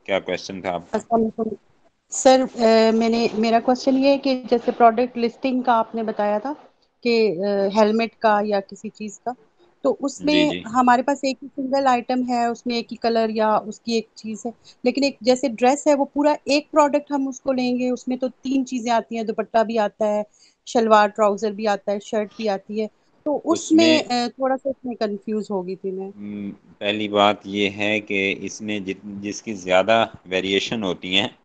क्या क्वेश्चन था आपका? अस्सलाम वालेकुम। सर, मेरा क्वेश्चन ये है कि जैसे प्रोडक्ट लिस्टिंग का आपने बताया था कि हेलमेट का या किसी चीज का, तो जी उसमें जी। हमारे पास एक ही सिंगल आइटम है, उसमें एक ही कलर या उसकी एक चीज है। लेकिन एक जैसे ड्रेस है, वो पूरा एक प्रोडक्ट हम उसको लेंगे, उसमें तो तीन चीजें आती हैं, दुपट्टा भी आता है, शलवार ट्राउजर भी आता है, शर्ट भी आती है। तो उसमें उसमें थोड़ा सा इसमें कंफ्यूज हो गई थी मैं। पहली बात ये है कि इसमें जिसकी ज़्यादा वेरिएशन होती हैं,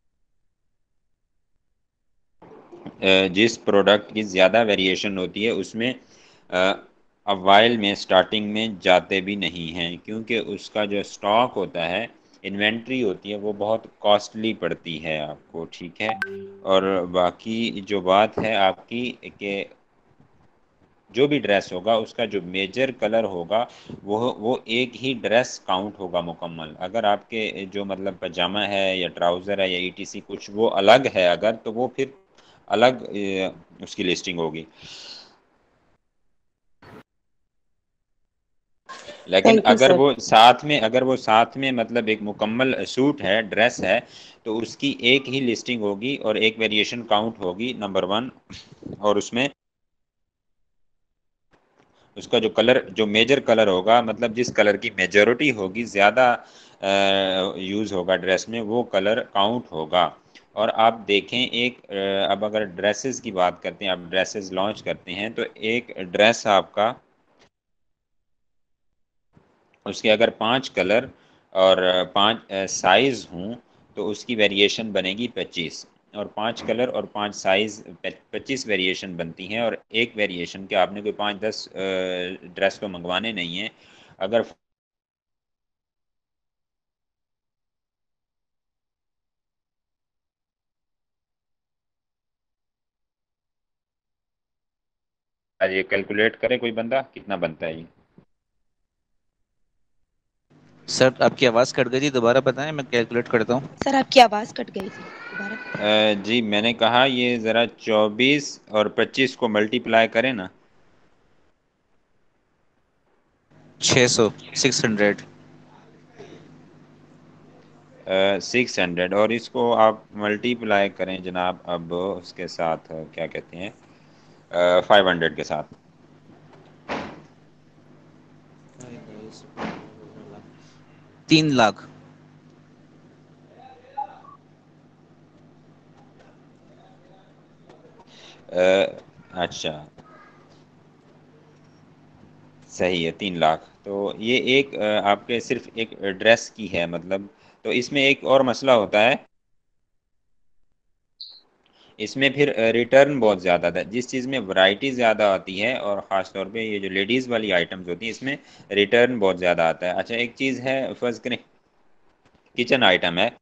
जिस प्रोडक्ट की ज़्यादा वेरिएशन होती है उसमें अवाइल में स्टार्टिंग में जाते भी नहीं हैं, क्योंकि उसका जो स्टॉक होता है, इन्वेंट्री होती है, वो बहुत कॉस्टली पड़ती है आपको, ठीक है। और बाकी जो बात है आपकी कि जो भी ड्रेस होगा उसका जो मेजर कलर होगा वो एक ही ड्रेस काउंट होगा मुकम्मल। अगर आपके जो मतलब पजामा है या ट्राउज़र है या ईटीसी कुछ वो अलग है अगर, तो वो फिर अलग उसकी लिस्टिंग होगी। लेकिन थैंक यू सर। अगर वो साथ में मतलब एक मुकम्मल सूट है, ड्रेस है, तो उसकी एक ही लिस्टिंग होगी और एक वेरिएशन काउंट होगी, नंबर वन। और उसमें उसका जो कलर, जो मेजर कलर होगा, मतलब जिस कलर की मेजोरिटी होगी, ज़्यादा यूज़ होगा ड्रेस में, वो कलर काउंट होगा। और आप देखें एक अब अगर ड्रेसेस की बात करते हैं, आप ड्रेसेस लॉन्च करते हैं, तो एक ड्रेस आपका, उसके अगर 5 कलर और 5 साइज़ हों, तो उसकी वेरिएशन बनेगी 25। और 5 कलर और 5 साइज़ 25 वेरिएशन बनती हैं। और एक वेरिएशन के आपने कोई 5-10 ड्रेस तो मंगवाने नहीं हैं। अगर आज ये कैलकुलेट करे कोई बंदा कितना बनता है ये। सर आपकी आवाज़ कट गई थी, दोबारा बताएं, मैं कैलकुलेट करता हूँ। सर आपकी आवाज कट गई थी, दोबारा बताएं। जी मैंने कहा ये ज़रा 24 और 25 को मल्टीप्लाई करें ना। 600, 600। 600, और इसको आप मल्टीप्लाई करें जनाब अब उसके साथ क्या कहते हैं, 500 के साथ। 3 लाख। अच्छा, सही है, 3 लाख। तो ये एक आपके सिर्फ एक ड्रेस की है मतलब। तो इसमें एक और मसला होता है, इसमें फिर रिटर्न बहुत ज़्यादा था। जिस चीज़ में वैरायटी ज़्यादा आती है और ख़ास तौर पे ये जो लेडीज़ वाली आइटम्स होती हैं, इसमें रिटर्न बहुत ज़्यादा आता है। अच्छा, एक चीज़ है, फर्ज करें किचन आइटम है,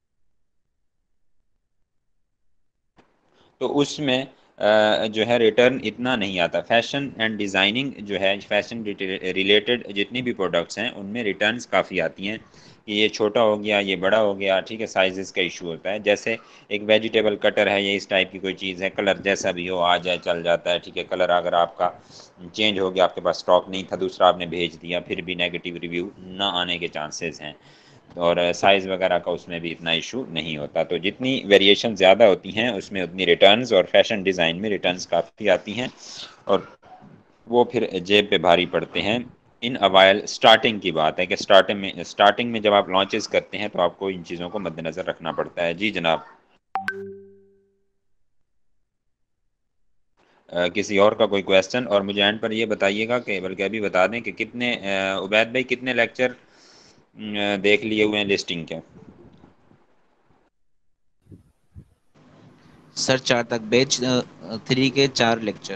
तो उसमें जो है रिटर्न इतना नहीं आता। फैशन एंड डिज़ाइनिंग जो है, फैशन रिलेटेड जितनी भी प्रोडक्ट्स हैं उनमें रिटर्न्स काफ़ी आती हैं कि ये छोटा हो गया, ये बड़ा हो गया, ठीक है, साइजेस का इशू होता है। जैसे एक वेजिटेबल कटर है या इस टाइप की कोई चीज़ है, कलर जैसा भी हो आ जाए चल जाता है, ठीक है। कलर अगर आपका चेंज हो गया, आपके पास स्टॉक नहीं था, दूसरा आपने भेज दिया, फिर भी नेगेटिव रिव्यू ना आने के चांसेस हैं। और साइज़ वगैरह का उसमें भी इतना इशू नहीं होता। तो जितनी वेरिएशन ज़्यादा होती हैं उसमें उतनी रिटर्न्स, और फैशन डिज़ाइन में रिटर्न्स काफ़ी आती हैं, और वो फिर जेब पे भारी पड़ते हैं। इन अवाइल स्टार्टिंग की बात है कि स्टार्टिंग में जब आप लॉन्चेस करते हैं तो आपको इन चीज़ों को मद्देनज़र रखना पड़ता है। जी जनाब। किसी और का कोई क्वेश्चन? और मुझे एंड पर ये बताइएगा कि, बल्कि अभी बता दें कि कितने उबैद भाई कितने लेक्चर देख लिए हुए हैं लिस्टिंग के? सर 4 तक, बैच 3 के 4 लेक्चर।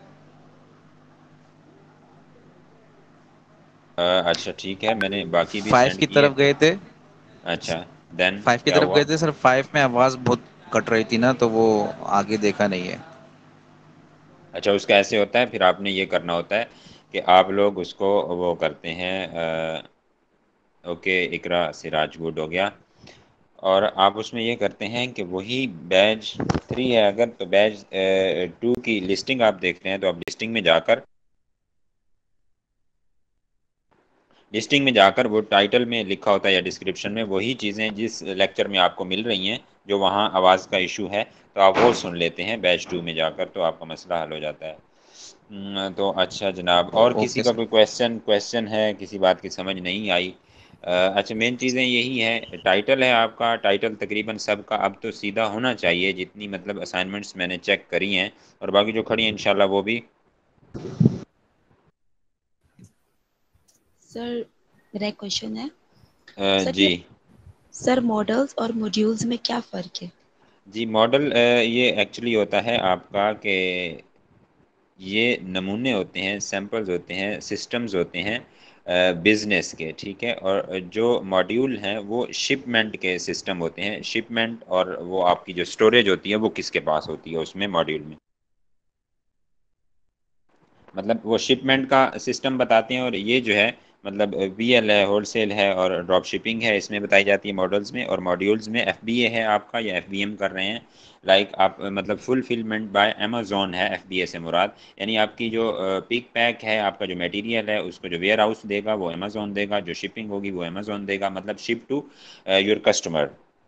अच्छा ठीक है, मैंने बाकी भी 5 सेंड की किए। तरफ गए थे। अच्छा, देन 5 की क्या तरफ हुआ? गए थे सर, 5 में आवाज़ बहुत कट रही थी ना, तो वो आगे देखा नहीं है। अच्छा, उसका ऐसे होता है, फिर आपने ये करना होता है कि आप लोग उसको वो करते हैं, ओके, इकरा सिराज गुड हो गया। और आप उसमें ये करते हैं कि वही बैच 3 है अगर, तो बैच 2 की लिस्टिंग आप देख रहे हैं, तो आप लिस्टिंग में जाकर लिस्टिंग में जाकर वो टाइटल में लिखा होता है या डिस्क्रिप्शन में वही चीज़ें जिस लेक्चर में आपको मिल रही हैं, जो वहाँ आवाज़ का इशू है, तो आप वो सुन लेते हैं बैच 2 में जाकर, तो आपका मसला हल हो जाता है। तो अच्छा जनाब, और किसी ओके का सर। कोई क्वेश्चन है, किसी बात की समझ नहीं आई? अच्छा, मेन चीज़ें यही है, टाइटल है आपका, टाइटल तकरीबन सबका अब तो सीधा होना चाहिए, जितनी मतलब असाइनमेंट्स मैंने चेक करी हैं, और बाकी जो खड़ी हैं इंशाल्लाह वो भी। सर मेरा एक क्वेश्चन है। सर जी। सर मॉडल्स और मॉड्यूल्स में क्या फ़र्क है? जी, मॉडल ये एक्चुअली होता है आपका कि ये नमूने होते हैं, सैंपल्स होते हैं, सिस्टम्स होते हैं बिजनेस के, ठीक है। और जो मॉड्यूल हैं वो शिपमेंट के सिस्टम होते हैं, शिपमेंट, और वो आपकी जो स्टोरेज होती है वो किसके पास होती है उसमें मॉड्यूल में, मतलब वो शिपमेंट का सिस्टम बताते हैं। और ये जो है मतलब वीएल है, होलसेल है और ड्रॉप शिपिंग है, इसमें बताई जाती है मॉडल्स में। और मॉड्यूल्स में एफबीए है आपका, या एफबीएम कर रहे हैं, लाइक आप मतलब फुलफिलमेंट बाय अमेजोन है एफबीए से मुराद, यानी आपकी जो पिक पैक है, आपका जो मटेरियल है उसको जो वेयर हाउस देगा वो अमेजोन देगा, जो शिपिंग होगी वो अमेजोन देगा, मतलब शिप टू योर कस्टमर।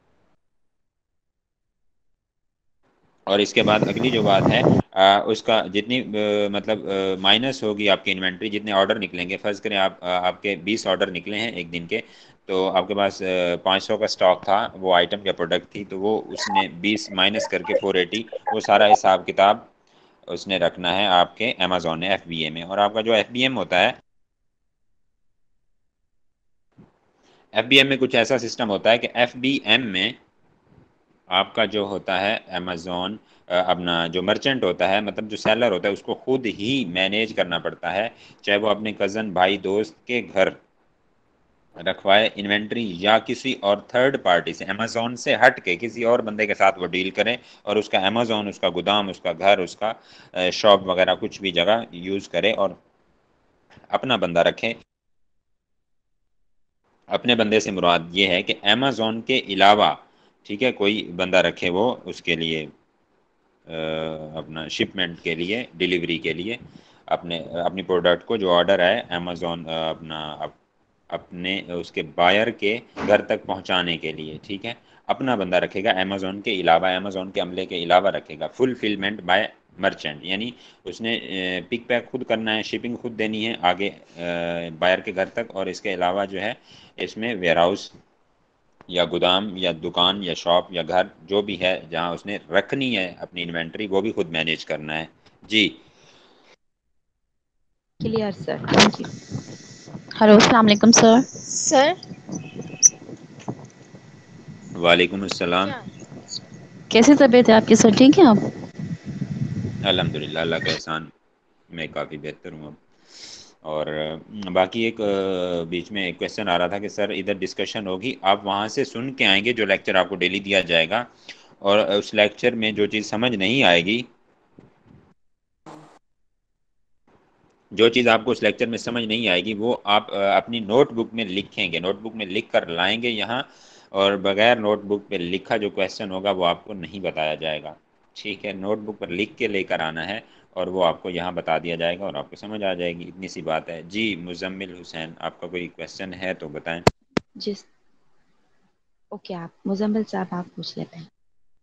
और इसके बाद अगली जो बात है, उसका जितनी मतलब माइनस होगी आपकी इन्वेंट्री, जितने ऑर्डर निकलेंगे, फर्ज करें आप आपके 20 ऑर्डर निकले हैं एक दिन के, तो आपके पास 500 का स्टॉक था, वो आइटम या प्रोडक्ट थी, तो वो उसने 20 माइनस करके 480, वो सारा हिसाब किताब उसने रखना है आपके अमेजोन ने एफबीए में। और आपका जो एफबीएम होता है, एफबीएम में कुछ ऐसा सिस्टम होता है कि एफबीएम में आपका जो होता है अमेज़न, अपना जो मर्चेंट होता है, मतलब जो सेलर होता है, उसको खुद ही मैनेज करना पड़ता है, चाहे वो अपने कज़न, भाई, दोस्त के घर रखवाए इन्वेंट्री, या किसी और थर्ड पार्टी से, अमेज़न से हट के किसी और बंदे के साथ वो डील करें, और उसका अमेज़न, उसका गोदाम, उसका घर, उसका शॉप वगैरह कुछ भी जगह यूज़ करे और अपना बंदा रखे। अपने बंदे से मुराद ये है कि अमेज़न के अलावा, ठीक है, कोई बंदा रखे वो उसके लिए, अपना शिपमेंट के लिए, डिलीवरी के लिए, अपने अपनी प्रोडक्ट को जो ऑर्डर है अमेज़न अपना अपने उसके बायर के घर तक पहुंचाने के लिए, ठीक है, अपना बंदा रखेगा अमेज़न के अलावा, अमेज़न के अमले के अलावा रखेगा। फुलफिलमेंट बाय मर्चेंट, यानी उसने पिक पैक खुद करना है, शिपिंग खुद देनी है आगे बायर के घर तक, और इसके अलावा जो है इसमें वेयर हाउस या गोदाम या दुकान या शॉप या घर जो भी है जहां उसने रखनी है अपनी इन्वेंट्री, वो भी खुद मैनेज करना है। जी। Clear sir, thank you. Hello, अस्सलाम वालेकुम सर। सर वालेकुम अस्सलाम। कैसी तबीयत है आपकी सर? ठीक है आप? अल्हम्दुलिल्लाह, अल्लाह का एहसान, मैं काफ़ी बेहतर हूँ अब। और बाकी एक बीच में एक क्वेश्चन आ रहा था कि सर इधर डिस्कशन होगी, आप वहाँ से सुन के आएंगे जो लेक्चर आपको डेली दिया जाएगा, और उस लेक्चर में जो चीज़ समझ नहीं आएगी, जो चीज़ आपको उस लेक्चर में समझ नहीं आएगी, वो आप अपनी नोटबुक में लिखेंगे, नोटबुक में लिख कर लाएंगे यहाँ, और बगैर नोटबुक पे लिखा जो क्वेश्चन होगा वो आपको नहीं बताया जाएगा, ठीक है। नोटबुक पर लिख के लेकर आना है, और वो आपको यहाँ बता दिया जाएगा और आपको समझ आ जाएगी, इतनी सी बात है। जी, मुजम्मिल हुसैन, आपका कोई क्वेश्चन है तो बताएं। जिस ओके, आप मुजम्मिल साहब आप पूछ लेते हैं।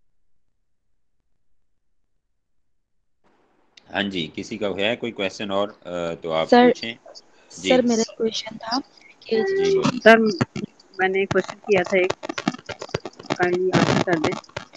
हाँ जी, किसी का है कोई क्वेश्चन और तो आप सर पूछें। जी। सर मेरा क्वेश्चन था कि जी बोलिए। सर मैंने क्वेश्चन किया था एक, काइंडली आंसर कर दें।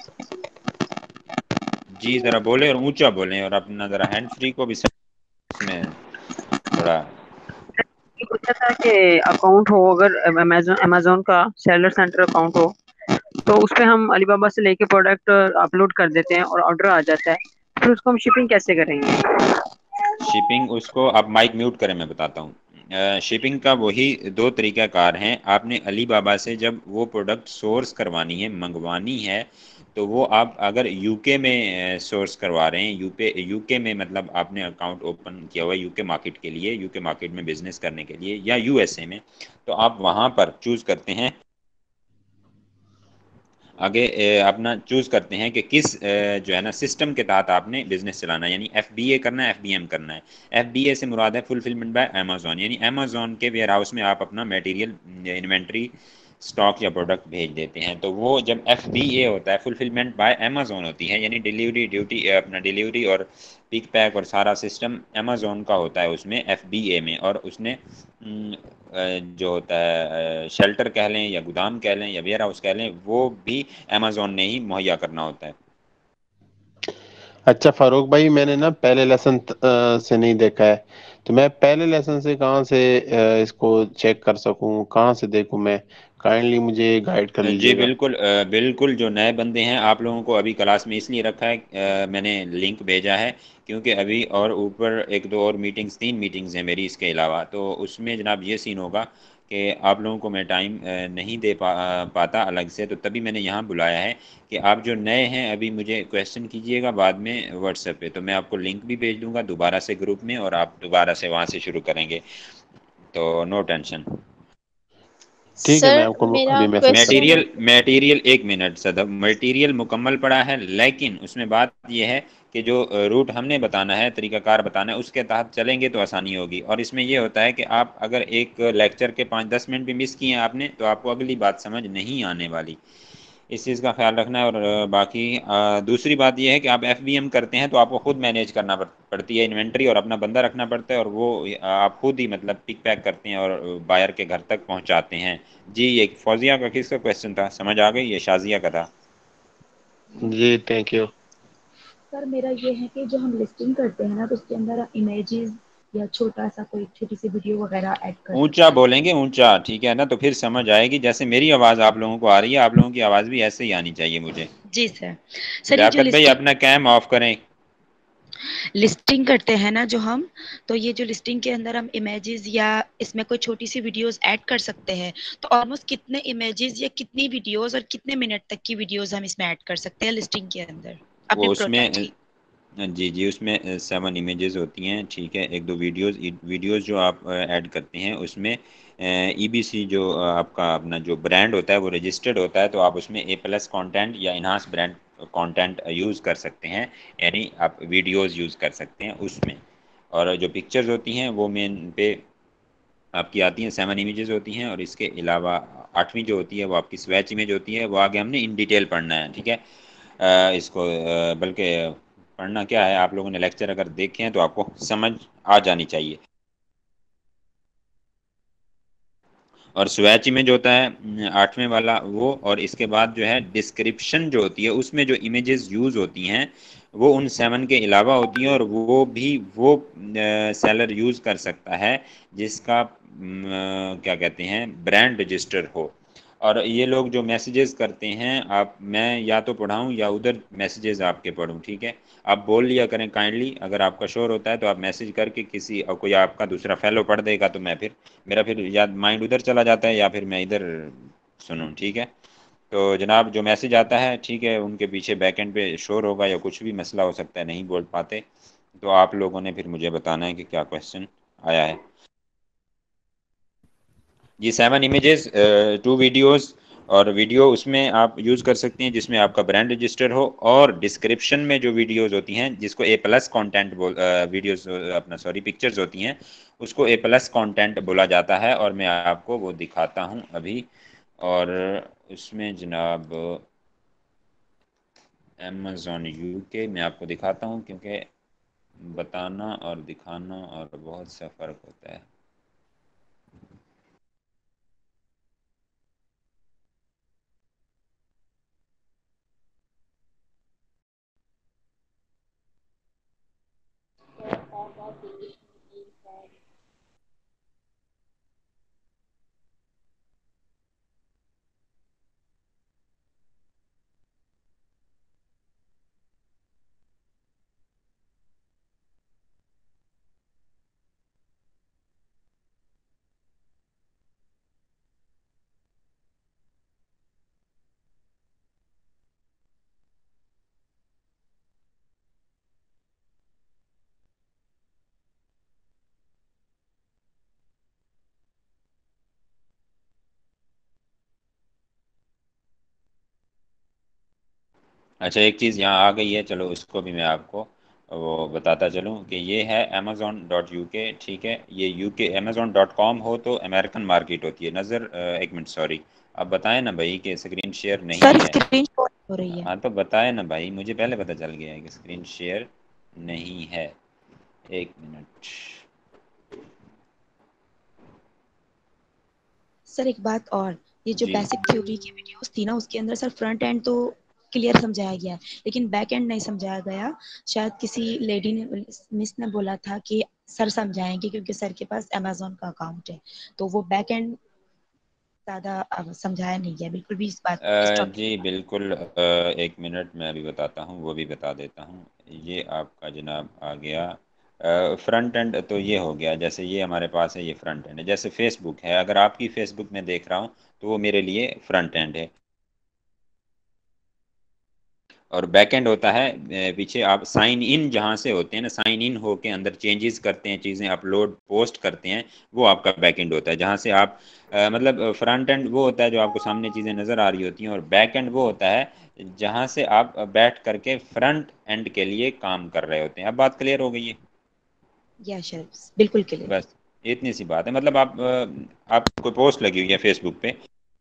जी, ज़रा बोले और ऊंचा बोलें, और अपना ज़रा हैंड फ्री को भी इसमें थोड़ा। ये पूछा था कि अकाउंट हो, अगर अमेजोन अमेजोन का सेलर सेंटर अकाउंट हो, तो उस पे हम अलीबाबा से लेके प्रोडक्ट अपलोड कर देते हैं और ऑर्डर आ जाता है, फिर उसको हम शिपिंग कैसे करेंगे? शिपिंग, उसको आप माइक म्यूट करें, मैं बताता हूँ। शिपिंग का वही दो तरीक़ाकार हैं। आपने अली बाबा से जब वो प्रोडक्ट सोर्स करवानी है, मंगवानी है, तो वो आप अगर यूके में सोर्स करवा रहे हैं, यूके में मतलब आपने अकाउंट ओपन किया हुआ है यूके मार्केट के लिए, यूके मार्केट में बिजनेस करने के लिए, या यूएसए में, तो आप वहाँ पर चूज़ करते हैं आगे अपना चूज करते हैं कि किस जो है ना सिस्टम के तहत आपने बिजनेस चलाना है, यानी FBA करना है, FBM करना है। FBA से मुराद है फुलफिलमेंट बाय अमेजोन, यानी अमेजोन के वेयर हाउस में आप अपना मटेरियल, इन्वेंट्री, स्टॉक या प्रोडक्ट भेज देते हैं। तो वो जब FBA होता है, फुलफिलमेंट बाय अमेजोन होती है, यानी डिलीवरी ड्यूटी, अपना डिलीवरी और पिक पैक और सारा सिस्टम अमेजोन का होता है उसमें, FBA में। और उसने जो होता है शेल्टर कह लें या गोदाम कह लें या वेयर हाउस कह लें, वो भी अमेजोन ने ही मुहैया करना होता है। अच्छा फारूक भाई, मैंने ना पहले लेसन से नहीं देखा है, तो मैं पहले लेसन से कहाँ से इसको चेक कर सकूं, कहाँ से देखूं मैं? काइंडली मुझे गाइड कर जी लीजिएगा। बिल्कुल, बिल्कुल। जो नए बंदे हैं, आप लोगों को अभी क्लास में इसलिए रखा है, मैंने लिंक भेजा है क्योंकि अभी और ऊपर एक दो और मीटिंग्स, 3 मीटिंग्स हैं मेरी इसके अलावा। तो उसमें जनाब ये सीन होगा कि आप लोगों को मैं टाइम नहीं दे पाता अलग से, तो तभी मैंने यहाँ बुलाया है कि आप जो नए हैं अभी मुझे क्वेश्चन कीजिएगा बाद में व्हाट्सएप पे, तो मैं आपको लिंक भी भेज दूंगा दोबारा से ग्रुप में, और आप दोबारा से वहाँ से शुरू करेंगे, तो नो टेंशन। ठीक है, मैं आपको अभी मैसेज कर दूंगा। मटेरियल मटेरियल एक मिनट सदब, मटेरियल मुकम्मल पड़ा है, लेकिन उसमें बात यह है कि जो रूट हमने बताना है, तरीकाकार बताना है, उसके तहत चलेंगे तो आसानी होगी। और इसमें यह होता है कि आप अगर एक लेक्चर के 5-10 मिनट भी मिस किए हैं आपने, तो आपको अगली बात समझ नहीं आने वाली। इस चीज़ का ख्याल रखना है। और बाकी दूसरी बात यह है कि आप FBM करते हैं तो आपको खुद मैनेज करना पड़ती है इन्वेंट्री, और अपना बंदा रखना पड़ता है, और वो आप खुद ही मतलब पिक पैक करते हैं और बायर के घर तक पहुंचाते हैं। जी, ये फौजिया का किसका क्वेश्चन था, समझ आ गई? ये शाजिया का था। जी थैंक यू। सर मेरा ये है कि जो हम लिस्टिंग करते हैं ना, तो उसके अंदर इमेजेस या छोटा सा कोई छोटी सी वीडियो वगैरह ऐड कर ऊंचा सकते हैं। बोलेंगे, ऊंचा, ठीक है ना? तो फिर समझ आएगी। जैसे मेरी आवाज़ आप लोगों को आ रही है, आप लोगों की आवाज़ भी ऐसे ही आनी चाहिए मुझे। जी सर। सर ये जो लियाकत भाई, अपना कैम ऑफ करें। लिस्टिंग करते हैं ना जो हम, तो ये जो लिस्टिंग के अंदर हम इमेजेस या इसमें कोई छोटी सी वीडियोस ऐड कर सकते हैं, तो ऑलमोस्ट कितने इमेजेस या कितनी वीडियोस और कितने मिनट तक की वीडियोस हम इसमें ऐड कर सकते हैं लिस्टिंग के अंदर अपने वो प्रोडक्ट उसमें की? जी जी, उसमें 7 इमेजेस होती हैं, ठीक है। एक दो वीडियोस जो आप ऐड करते हैं उसमें EBC जो आपका अपना जो ब्रांड होता है वो रजिस्टर्ड होता है, तो आप उसमें A+ कंटेंट या इनहांस ब्रांड कंटेंट यूज़ कर सकते हैं, यानी आप वीडियोस यूज़ कर सकते हैं उसमें। और जो पिक्चर्स होती हैं वो मेन पे आपकी आती हैं, 7 इमेजेस होती हैं। और इसके अलावा 8वीं जो होती है वो आपकी स्वैच इमेज होती है, वो आगे हमने इन डिटेल पढ़ना है, ठीक है। इसको बल्कि पढ़ना क्या है, आप लोगों ने लेक्चर अगर देखे हैं तो आपको समझ आ जानी चाहिए। और स्वैच इमेज होता है 8वें वाला वो। और इसके बाद जो है डिस्क्रिप्शन जो होती है, उसमें जो इमेजेस यूज़ होती हैं वो उन 7 के अलावा होती हैं, और वो भी वो सेलर यूज़ कर सकता है जिसका क्या कहते हैं, ब्रांड रजिस्टर हो। और ये लोग जो मैसेजेस करते हैं, आप, मैं या तो पढ़ाऊँ या उधर मैसेजेस आपके पढ़ूँ, ठीक है। आप बोल लिया करें काइंडली, अगर आपका शोर होता है तो आप मैसेज करके किसी और कोई आपका दूसरा फेलो पढ़ देगा, तो मैं फिर, मेरा फिर या माइंड उधर चला जाता है या फिर मैं इधर सुनूं, ठीक है। तो जनाब जो मैसेज आता है, ठीक है, उनके पीछे बैकएंड पे शोर होगा या कुछ भी मसला हो सकता है, नहीं बोल पाते, तो आप लोगों ने फिर मुझे बताना है कि क्या क्वेश्चन आया है। ये 7 इमेजेस, 2 वीडियोस, और वीडियो उसमें आप यूज़ कर सकते हैं जिसमें आपका ब्रांड रजिस्टर हो। और डिस्क्रिप्शन में जो वीडियोस होती हैं, जिसको A+ कंटेंट बोल, वीडियोस अपना सॉरी पिक्चर्स होती हैं, उसको A+ कंटेंट बोला जाता है। और मैं आपको वो दिखाता हूँ अभी। और उसमें जनाब Amazon UK मैं आपको दिखाता हूँ, क्योंकि बताना और दिखाना और बहुत सा फ़र्क होता है। अच्छा, एक चीज़ यहाँ आ गई है, चलो इसको भी मैं आपको वो बताता चलूँ कि ये है amazon.uk। ठीक है, ये यूके amazon.com हो तो अमेरिकन मार्केट होती है। नज़र एक मिनट, सॉरी, अब बताएं ना भाई कि स्क्रीन शेयर नहीं सर है। स्क्रीन शॉट हो रही है। हाँ तो बताए ना भाई, मुझे पहले पता चल गया है कि स्क्रीन शेयर नहीं है। एक मिनट। सर एक बात और, ये जो जी बेसिक थ्योरी की वीडियोस थी ना, उसके अंदर सर फ्रंट एंड तो क्लियर समझाया गया है, लेकिन बैक एंड नहीं समझाया गया। शायद किसी लेडी ने, मिस ने बोला था कि सर समझाएंगे क्योंकि सर के पास अमेजोन का अकाउंट है, तो वो बैक एंड ज्यादा समझाया नहीं गया बिल्कुल भी इस बात, इस टॉपिक जी के बारे बिल्कुल, एक मिनट मैं अभी बताता हूँ, वो भी बता देता हूँ। ये आपका जनाब आ गया फ्रंट एंड, तो ये हो गया, जैसे ये हमारे पास है, ये फ्रंट एंड है। जैसे फेसबुक है, अगर आपकी फेसबुक में देख रहा हूँ तो वो मेरे लिए फ्रंट एंड है। और बैक एंड होता है पीछे आप साइन इन जहाँ से होते हैं ना, साइन इन होके अंदर चेंजेस करते हैं, चीज़ें अपलोड पोस्ट करते हैं, वो आपका बैक एंड होता है। जहाँ से आप मतलब फ्रंट एंड वो होता है जो आपको सामने चीज़ें नज़र आ रही होती हैं, और बैक एंड वो होता है जहाँ से आप बैठ करके फ्रंट एंड के लिए काम कर रहे होते हैं। अब बात क्लियर हो गई है? लिए। या सर बिल्कुल क्लियर। बस इतनी सी बात है। मतलब आप कोई पोस्ट लगी हुई है फेसबुक पे,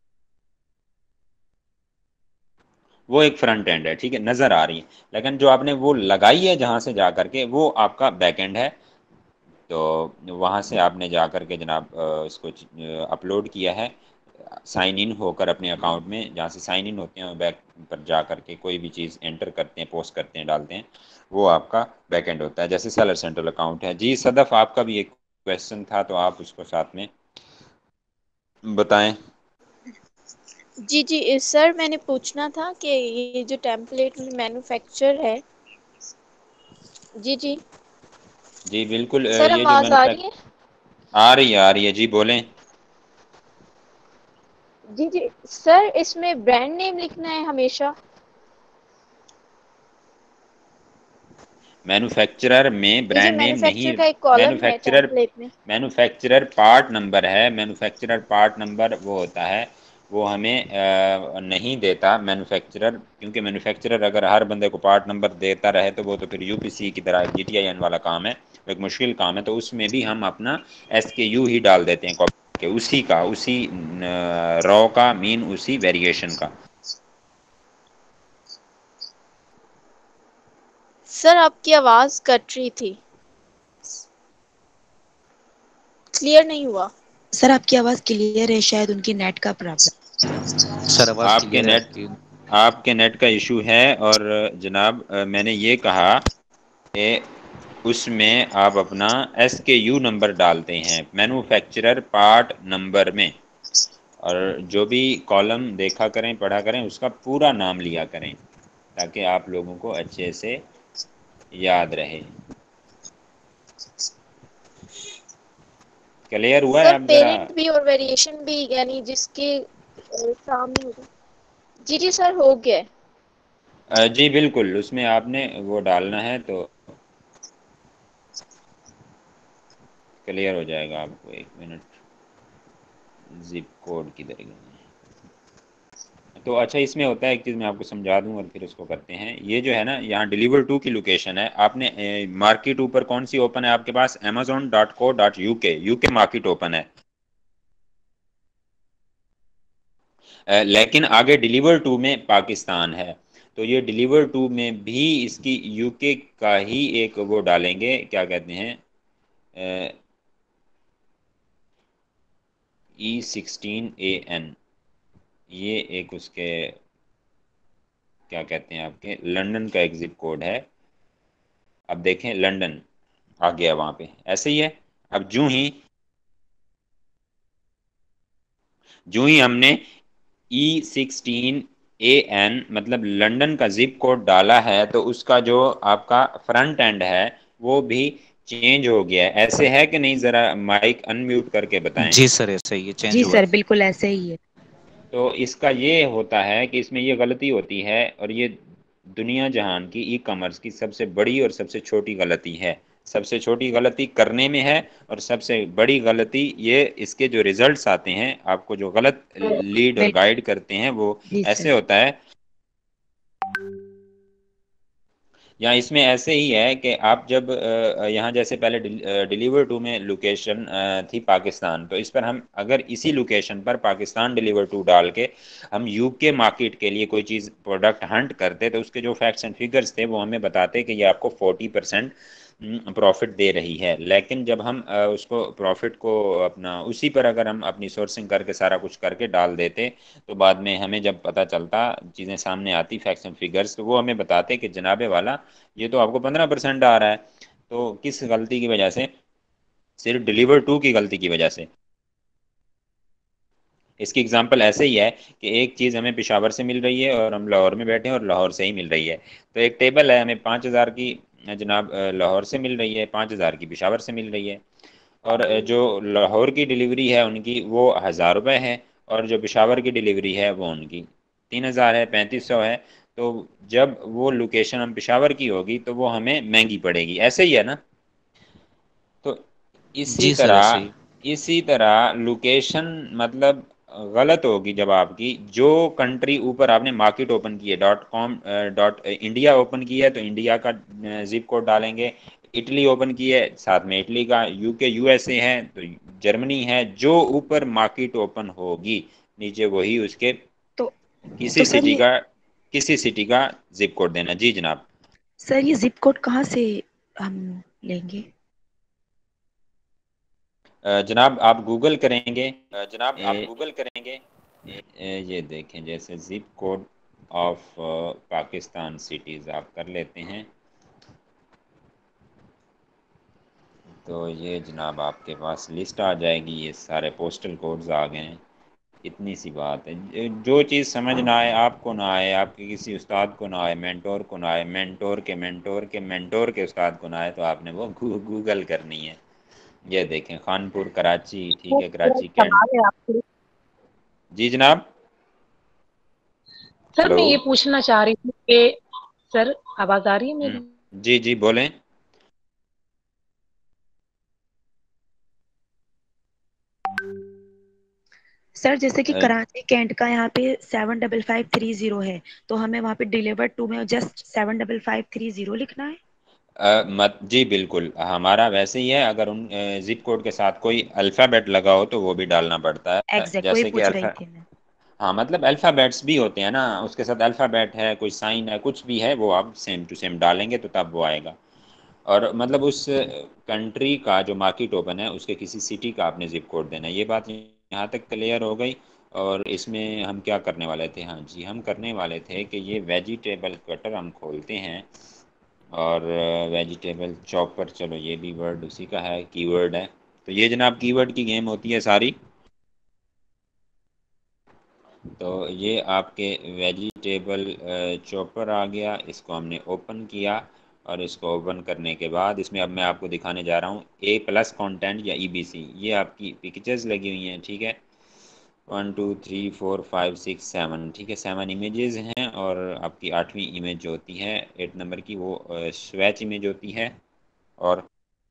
वो एक फ्रंट एंड है, ठीक है, नज़र आ रही है। लेकिन जो आपने वो लगाई है जहाँ से जा करके, वो आपका बैक एंड है। तो वहाँ से आपने जा कर के जनाब इसको अपलोड किया है, साइन इन होकर अपने अकाउंट में, जहाँ से साइन इन होते हैं बैक पर जा कर के कोई भी चीज़ एंटर करते हैं, पोस्ट करते हैं, डालते हैं, वो आपका बैक एंड होता है। जैसे सेलर सेंट्रल अकाउंट है। जी सदफ, आपका भी एक क्वेश्चन था, तो आप उसको साथ में बताएं। जी जी सर, मैंने पूछना था कि ये जो टेम्पलेट मैन्युफैक्चर है। जी जी जी बिल्कुल, सर, ये जो आवाज आ रही मैन्युफैक्चर है? आ रही है जी, बोलें। जी जी सर, इसमें ब्रांड नेम लिखना है हमेशा? मैन्युफैक्चरर में ये जो ब्रांड नेम नहीं। मैन्युफैक्चर का एक कॉलम है मैन्युफैक्चरर टेम्पलेट में। मैन्युफैक्चरर पार्ट नंबर है। मैन्युफैक्चरर पार्ट नंबर वो होता है, वो हमें नहीं देता मैन्युफैक्चरर, क्योंकि मैन्युफैक्चरर अगर हर बंदे को पार्ट नंबर देता रहे तो वो तो फिर यूपीसी की तरह जीटीआईएन वाला काम है, एक मुश्किल काम है। तो उसमें भी हम अपना एसकेयू ही डाल देते हैं कॉपी के, उसी का, उसी रॉ का, मीन उसी वेरिएशन का। सर आपकी आवाज कट रही थी, क्लियर नहीं हुआ। सर आपकी आवाज क्लियर है, शायद उनकी नेट का प्रॉब्लम। सर आवाज आपके क्लियर है नेट आपकी। आपके नेट का इशू है। और जनाब मैंने ये कहा कि उसमें आप अपना एसकेयू नंबर डालते हैं मैन्युफैक्चरर पार्ट नंबर में, और जो भी कॉलम देखा करें, पढ़ा करें, उसका पूरा नाम लिया करें, ताकि आप लोगों को अच्छे से याद रहे। क्लियर हुआ है सर अब ज़रा? पेरेंट भी और वेरिएशन भी, यानी जिसके सामने होगा। जी जी सर, हो गया है। जी बिल्कुल, उसमें आपने वो डालना है तो क्लियर हो जाएगा आपको। एक मिनट, जिप कोड किधर गए? तो अच्छा, इसमें होता है एक चीज़ मैं आपको समझा दूं और फिर उसको करते हैं। ये जो है ना, यहाँ डिलीवर टू की लोकेशन है, आपने मार्केट ऊपर कौन सी ओपन है आपके पास? amazon.co.uk, यूके मार्केट ओपन है। लेकिन आगे डिलीवर टू में पाकिस्तान है। तो ये डिलीवर टू में भी इसकी यूके का ही एक वो डालेंगे, क्या कहते हैं, E16AN, ये एक उसके क्या कहते हैं, आपके लंदन का एग्जिट कोड है। अब देखें, लंदन आ गया वहां पे, ऐसे ही है। अब जूं ही हमने E16AN मतलब लंदन का जिप कोड डाला है, तो उसका जो आपका फ्रंट एंड है वो भी चेंज हो गया है। ऐसे है कि नहीं? जरा माइक अनम्यूट करके बताएं। जी सर, ऐसा ही ये चेंज जी हुआ सर है। बिल्कुल ऐसे ही है। तो इसका ये होता है कि इसमें ये गलती होती है, और ये दुनिया जहान की ई कॉमर्स की सबसे बड़ी और सबसे छोटी गलती है। सबसे छोटी गलती करने में है, और सबसे बड़ी गलती ये इसके जो रिजल्ट्स आते हैं, आपको जो गलत लीड और बिल्कुल। गाइड करते हैं, वो जी ऐसे सर। होता है। या इसमें ऐसे ही है कि आप जब यहाँ जैसे पहले डिलीवर टू में लोकेशन थी पाकिस्तान, तो इस पर हम अगर इसी लोकेशन पर पाकिस्तान डिलीवर टू डाल के हम यूके मार्केट के लिए कोई चीज़ प्रोडक्ट हंट करते, तो उसके जो फैक्ट्स एंड फिगर्स थे वो हमें बताते कि ये आपको 40% प्रॉफिट दे रही है। लेकिन जब हम उसको प्रॉफिट को अपना उसी पर अगर हम अपनी सोर्सिंग करके सारा कुछ करके डाल देते, तो बाद में हमें जब पता चलता, चीज़ें सामने आती फैक्ट्स एंड फिगर्स, तो वो हमें बताते कि जनाबे वाला ये तो आपको 15% आ रहा है। तो किस गलती की वजह से? सिर्फ डिलीवर टू की गलती की वजह से। इसकी एग्जांपल ऐसे ही है कि एक चीज़ हमें पेशावर से मिल रही है और हम लाहौर में बैठे हैं और लाहौर से ही मिल रही है। तो एक टेबल है, हमें 5,000 की जनाब लाहौर से मिल रही है, 5,000 की पेशावर से मिल रही है। और जो लाहौर की डिलीवरी है उनकी वो 1,000 रुपये है, और जो पेशावर की डिलीवरी है वो उनकी 3,000 है, 3,500 है। तो जब वो लोकेशन हम पेशावर की होगी तो वो हमें महंगी पड़ेगी, ऐसे ही है ना? तो इसी जी सर, ऐसे तरह ही। इसी तरह लोकेशन मतलब गलत होगी जब आपकी जो कंट्री ऊपर आपने मार्केट ओपन की है, .com .इंडिया ओपन की है तो इंडिया का जिप कोड डालेंगे। इटली ओपन की है, साथ में इटली का, यूके यूएसए है तो जर्मनी है, जो ऊपर मार्केट ओपन होगी नीचे वही उसके तो किसी सर सिटी का किसी सिटी का जिप कोड देना। जी जनाब। ये जिप कोड कहाँ से हम लेंगे? जनाब आप गूगल करेंगे, जनाब आप ए, गूगल करेंगे। ये देखें, जैसे zip code of Pakistan cities आप कर लेते हैं तो ये जनाब आपके पास लिस्ट आ जाएगी, ये सारे पोस्टल कोड्स आ गए हैं। इतनी सी बात है, जो चीज़ समझ ना आए, आपको ना आए, आपके किसी उस्ताद को ना आए, मेंटोर को ना आए, मेंटोर के उस्ताद को ना आए, तो आपने वो गूगल करनी है। ये देखें, खानपुर कराची, ठीक सर है, मेरा कराची एक कैंट। सवाल है आपसे। जी जनाब। Sir hello. मैं ये पूछना चाह रही थी कि सर आवाज आ रही है मेरी? जी जी बोलें। सर जैसे कि अ, कराची कैंट का यहाँ पे 75530 है, तो हमें वहाँ पे डिलीवर टू में जस्ट 75530 लिखना है? मत जी बिल्कुल, हमारा वैसे ही है। अगर उन जिप कोड के साथ कोई अल्फ़ाबेट लगा हो तो वो भी डालना पड़ता है, एग्जैक्ट वही जैसे कि पूछ रही अल्फ़ा। थी मैं। हाँ मतलब अल्फ़ाबेट्स भी होते हैं ना, उसके साथ अल्फ़ाबेट है, कोई साइन है, कुछ भी है, वो आप सेम टू सेम डालेंगे तो तब वो आएगा। और मतलब उस कंट्री का जो मार्केट ओपन है उसके किसी सिटी का आपने जिप कोड देना है। ये बात यहाँ तक क्लियर हो गई। और इसमें हम क्या करने वाले थे? हाँ जी, हम करने वाले थे कि ये वेजिटेबल कटर हम खोलते हैं, और वेजिटेबल चॉपर, चलो ये भी वर्ड उसी का है, कीवर्ड है। तो ये जनाब कीवर्ड की गेम होती है सारी। तो ये आपके वेजिटेबल चॉपर आ गया, इसको हमने ओपन किया। और इसको ओपन करने के बाद इसमें अब मैं आपको दिखाने जा रहा हूँ A+ कंटेंट या EBC। ये आपकी पिक्चर्स लगी हुई हैं, ठीक है, 1 2 3 4 5 6 7, ठीक है, 7 इमेजेस हैं। और आपकी 8वीं इमेज जो होती है 8 नंबर की, वो स्वैच इमेज होती है। और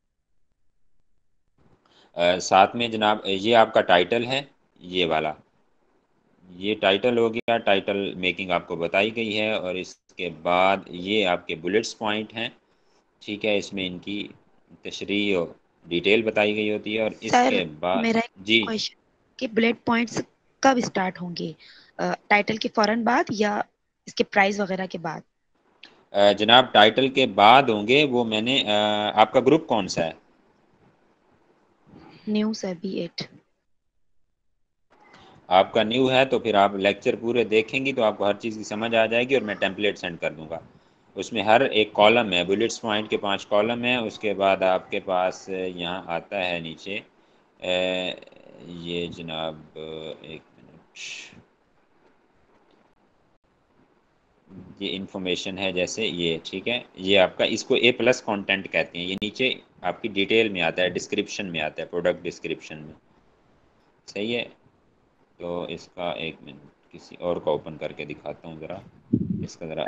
साथ में जनाब ये आपका टाइटल है, ये वाला, ये टाइटल हो गया। टाइटल मेकिंग आपको बताई गई है, और इसके बाद ये आपके बुलेट्स पॉइंट हैं, ठीक है, इसमें इनकी तशरीह और डिटेल बताई गई होती है। और सर इसके बाद मेरा एक जी क्वेश्चन कि बुलेट पॉइंट्स कब स्टार्ट होंगे? टाइटल के फौरन बाद या इसके प्राइस वगैरह के बाद? जनाब टाइटल के बाद होंगे वो। मैंने आपका ग्रुप कौन सा है? New sir B8। आपका न्यू है तो फिर आप लेक्चर पूरे देखेंगी तो आपको हर चीज़ की समझ आ जाएगी, और मैं टेम्पलेट सेंड कर दूंगा। उसमें हर एक कॉलम है, बुलेट्स पॉइंट के 5 कॉलम हैं। उसके बाद आपके पास यहाँ आता है नीचे ये जनाब, एक मिनट, ये इंफॉर्मेशन है, जैसे ये, ठीक है, ये आपका, इसको A+ कंटेंट कहते हैं। ये नीचे आपकी डिटेल में आता है, डिस्क्रिप्शन में आता है, प्रोडक्ट डिस्क्रिप्शन में, सही है। तो इसका एक मिनट किसी और को ओपन करके दिखाता हूँ ज़रा, इसका ज़रा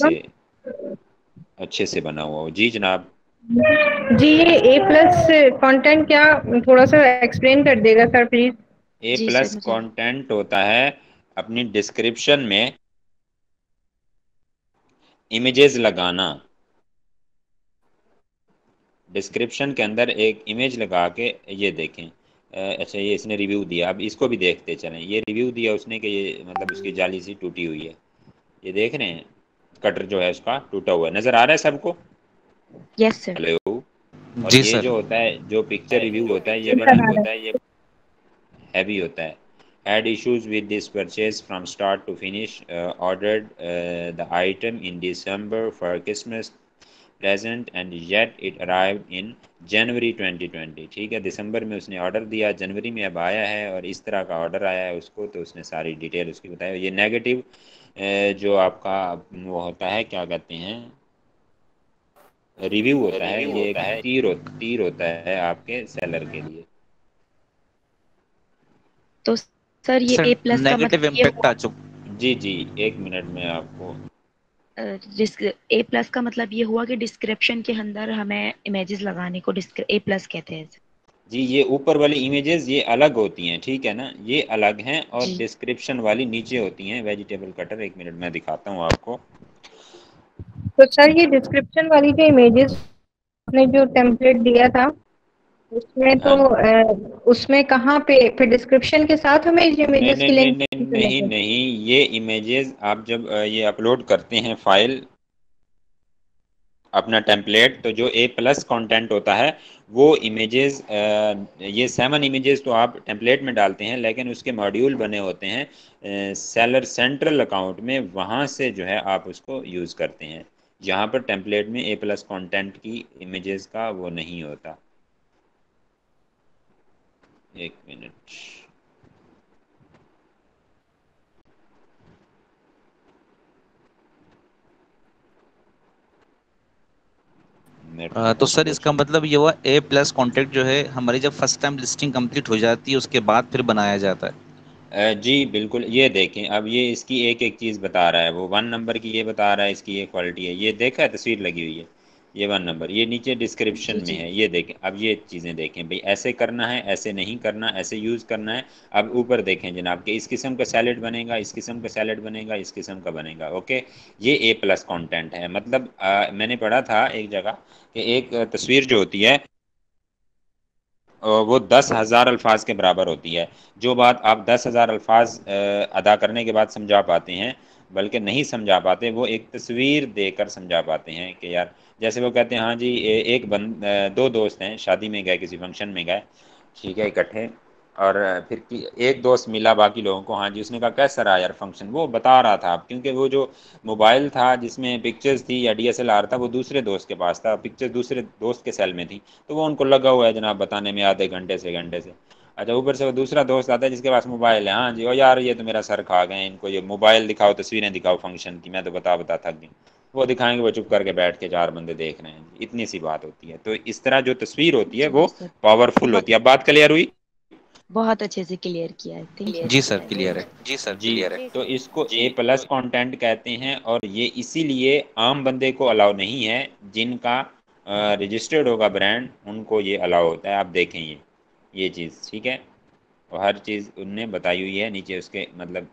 अच्छे से बना हुआ हो। जी जनाब। जी ये A+ कंटेंट क्या, थोड़ा सा एक्सप्लेन कर देगा सर प्लीज? ए जी सर प्लस मुझे। कंटेंट होता है अपनी डिस्क्रिप्शन में इमेजेस लगाना, डिस्क्रिप्शन के अंदर एक इमेज लगा के ये देखें। अच्छा, ये इसने रिव्यू दिया, अब इसको भी देखते चलें। ये रिव्यू दिया उसने कि ये मतलब उसकी जाली सी टूटी हुई है, ये देख रहे हैं, कटर जो है उसका टूटा हुआ है, नज़र आ रहा है सबको? Yes sir. हेलो। और जी ये सर। जो होता है, जो पिक्चर रिव्यू होता है, ये जी बड़ा सर, आ रहा होता है, ये हैवी होता है। Had issues with this purchase from start to finish. Ordered the item in December for Christmas present and yet it arrived in January 2020। ठीक है, दिसंबर में उसने ऑर्डर दिया, जनवरी में अब आया है, और इस तरह का ऑर्डर आया है उसको, तो उसने सारी डिटेल उसकी बताई। ये नेगेटिव जो आपका वो होता है, क्या कहते हैं, रिव्यू होता है, ये एक तीर होता है आपके सेलर के लिए। तो सर ये सर ए प्लस का नेगेटिव मतलब ये इम्पैक्ट हुआ, आ चुका। जी जी, एक मिनट में आपको। ए प्लस का मतलब ये हुआ कि डिस्क्रिप्शन के अंदर हमें इमेजेस लगाने को ए प्लस कहते हैं। जी, ये ऊपर वाली इमेजेस ये अलग होती हैं, ठीक है ना, ये अलग हैं, और जी डिस्क्रिप्शन वाली नीचे होती हैं। वेजिटेबल कटर, एक मिनट में दिखाता हूँ आपको। तो सर ये डिस्क्रिप्शन वाली जो इमेजेस आपने जो टेम्पलेट दिया था उसमें तो हाँ, उसमें कहाँ पे फिर डिस्क्रिप्शन के साथ हमें नहीं इमेजेस नहीं की नहीं लिंक नहीं नहीं चलेगी? नहीं, ये इमेजेस आप जब ये अपलोड करते हैं फाइल, अपना टेम्पलेट, तो जो ए प्लस कंटेंट होता है वो इमेजेस, ये 7 इमेजेस तो आप टेम्पलेट में डालते हैं, लेकिन उसके मॉड्यूल बने होते हैं सेलर सेंट्रल अकाउंट में, वहाँ से जो है आप उसको यूज़ करते हैं। यहाँ पर टेम्पलेट में ए प्लस कंटेंट की इमेजेस का वो नहीं होता। एक मिनट, नेट तो थोड़ा सर स्लो इसका चल। मतलब ये हुआ ए प्लस कॉन्ट्रैक्ट जो है हमारी जब फर्स्ट टाइम लिस्टिंग कंप्लीट हो जाती है उसके बाद फिर बनाया जाता है। जी बिल्कुल, ये देखें, अब ये इसकी एक एक चीज़ बता रहा है, वो 1 नंबर की ये बता रहा है, इसकी ये क्वालिटी है, ये देखा है, तस्वीर लगी हुई है, ये 1 नंबर, ये नीचे डिस्क्रिप्शन जी में जी। है, ये देखें। अब ये चीज़ें देखें भाई, ऐसे करना है, ऐसे नहीं करना, ऐसे यूज़ करना है। अब ऊपर देखें जनाब कि इस किस्म का सैलेड बनेगा, इस किस्म का सैलेड बनेगा, इस किस्म का बनेगा। ओके, ये ए प्लस कॉन्टेंट है। मतलब मैंने पढ़ा था एक जगह कि एक तस्वीर जो होती है वो 10,000 अल्फाज के बराबर होती है। जो बात आप 10,000 अल्फाज अदा करने के बाद समझा पाते हैं, बल्कि नहीं समझा पाते, वो एक तस्वीर देकर समझा पाते हैं कि यार, जैसे वो कहते हैं, हाँ जी, दो दोस्त हैं, शादी में गए, किसी फंक्शन में गए, ठीक है, इकट्ठे, और फिर एक दोस्त मिला बाकी लोगों को, हाँ जी, उसने कहा कैसा रहा यार फंक्शन, वो बता रहा था, क्योंकि वो जो मोबाइल था जिसमें पिक्चर्स थी या डीएसएलआर था, वो दूसरे दोस्त के पास था, पिक्चर दूसरे दोस्त के सेल में थी, तो वो उनको लगा हुआ है जनाब बताने में आधे घंटे से घंटे से। अच्छा, ऊपर से वो दूसरा दोस्त आता है जिसके पास मोबाइल है, हाँ जी, ओ यार ये तो मेरा सर खा गए, इनको ये मोबाइल दिखाओ, तस्वीरें दिखाओ फंक्शन की, मैं तो बता बता थक गई। वो दिखाएंगे, वो चुप करके बैठ के 4 बंदे देख रहे हैं, इतनी सी बात होती है। तो इस तरह जो तस्वीर होती है जी वो सर, पावरफुल बहुत होती है। अब बात क्लियर हुई? बहुत अच्छे से क्लियर किया है, थैंक यू जी सर। सर क्लियर है। जी, तो इसको ए प्लस कंटेंट कहते हैं, और ये इसीलिए आम बंदे को अलाउ नहीं है, जिनका रजिस्टर्ड होगा ब्रांड, उनको ये अलाउ होता है। आप देखें ये चीज़, ठीक है, और हर चीज़ उनने बताई हुई है नीचे उसके, मतलब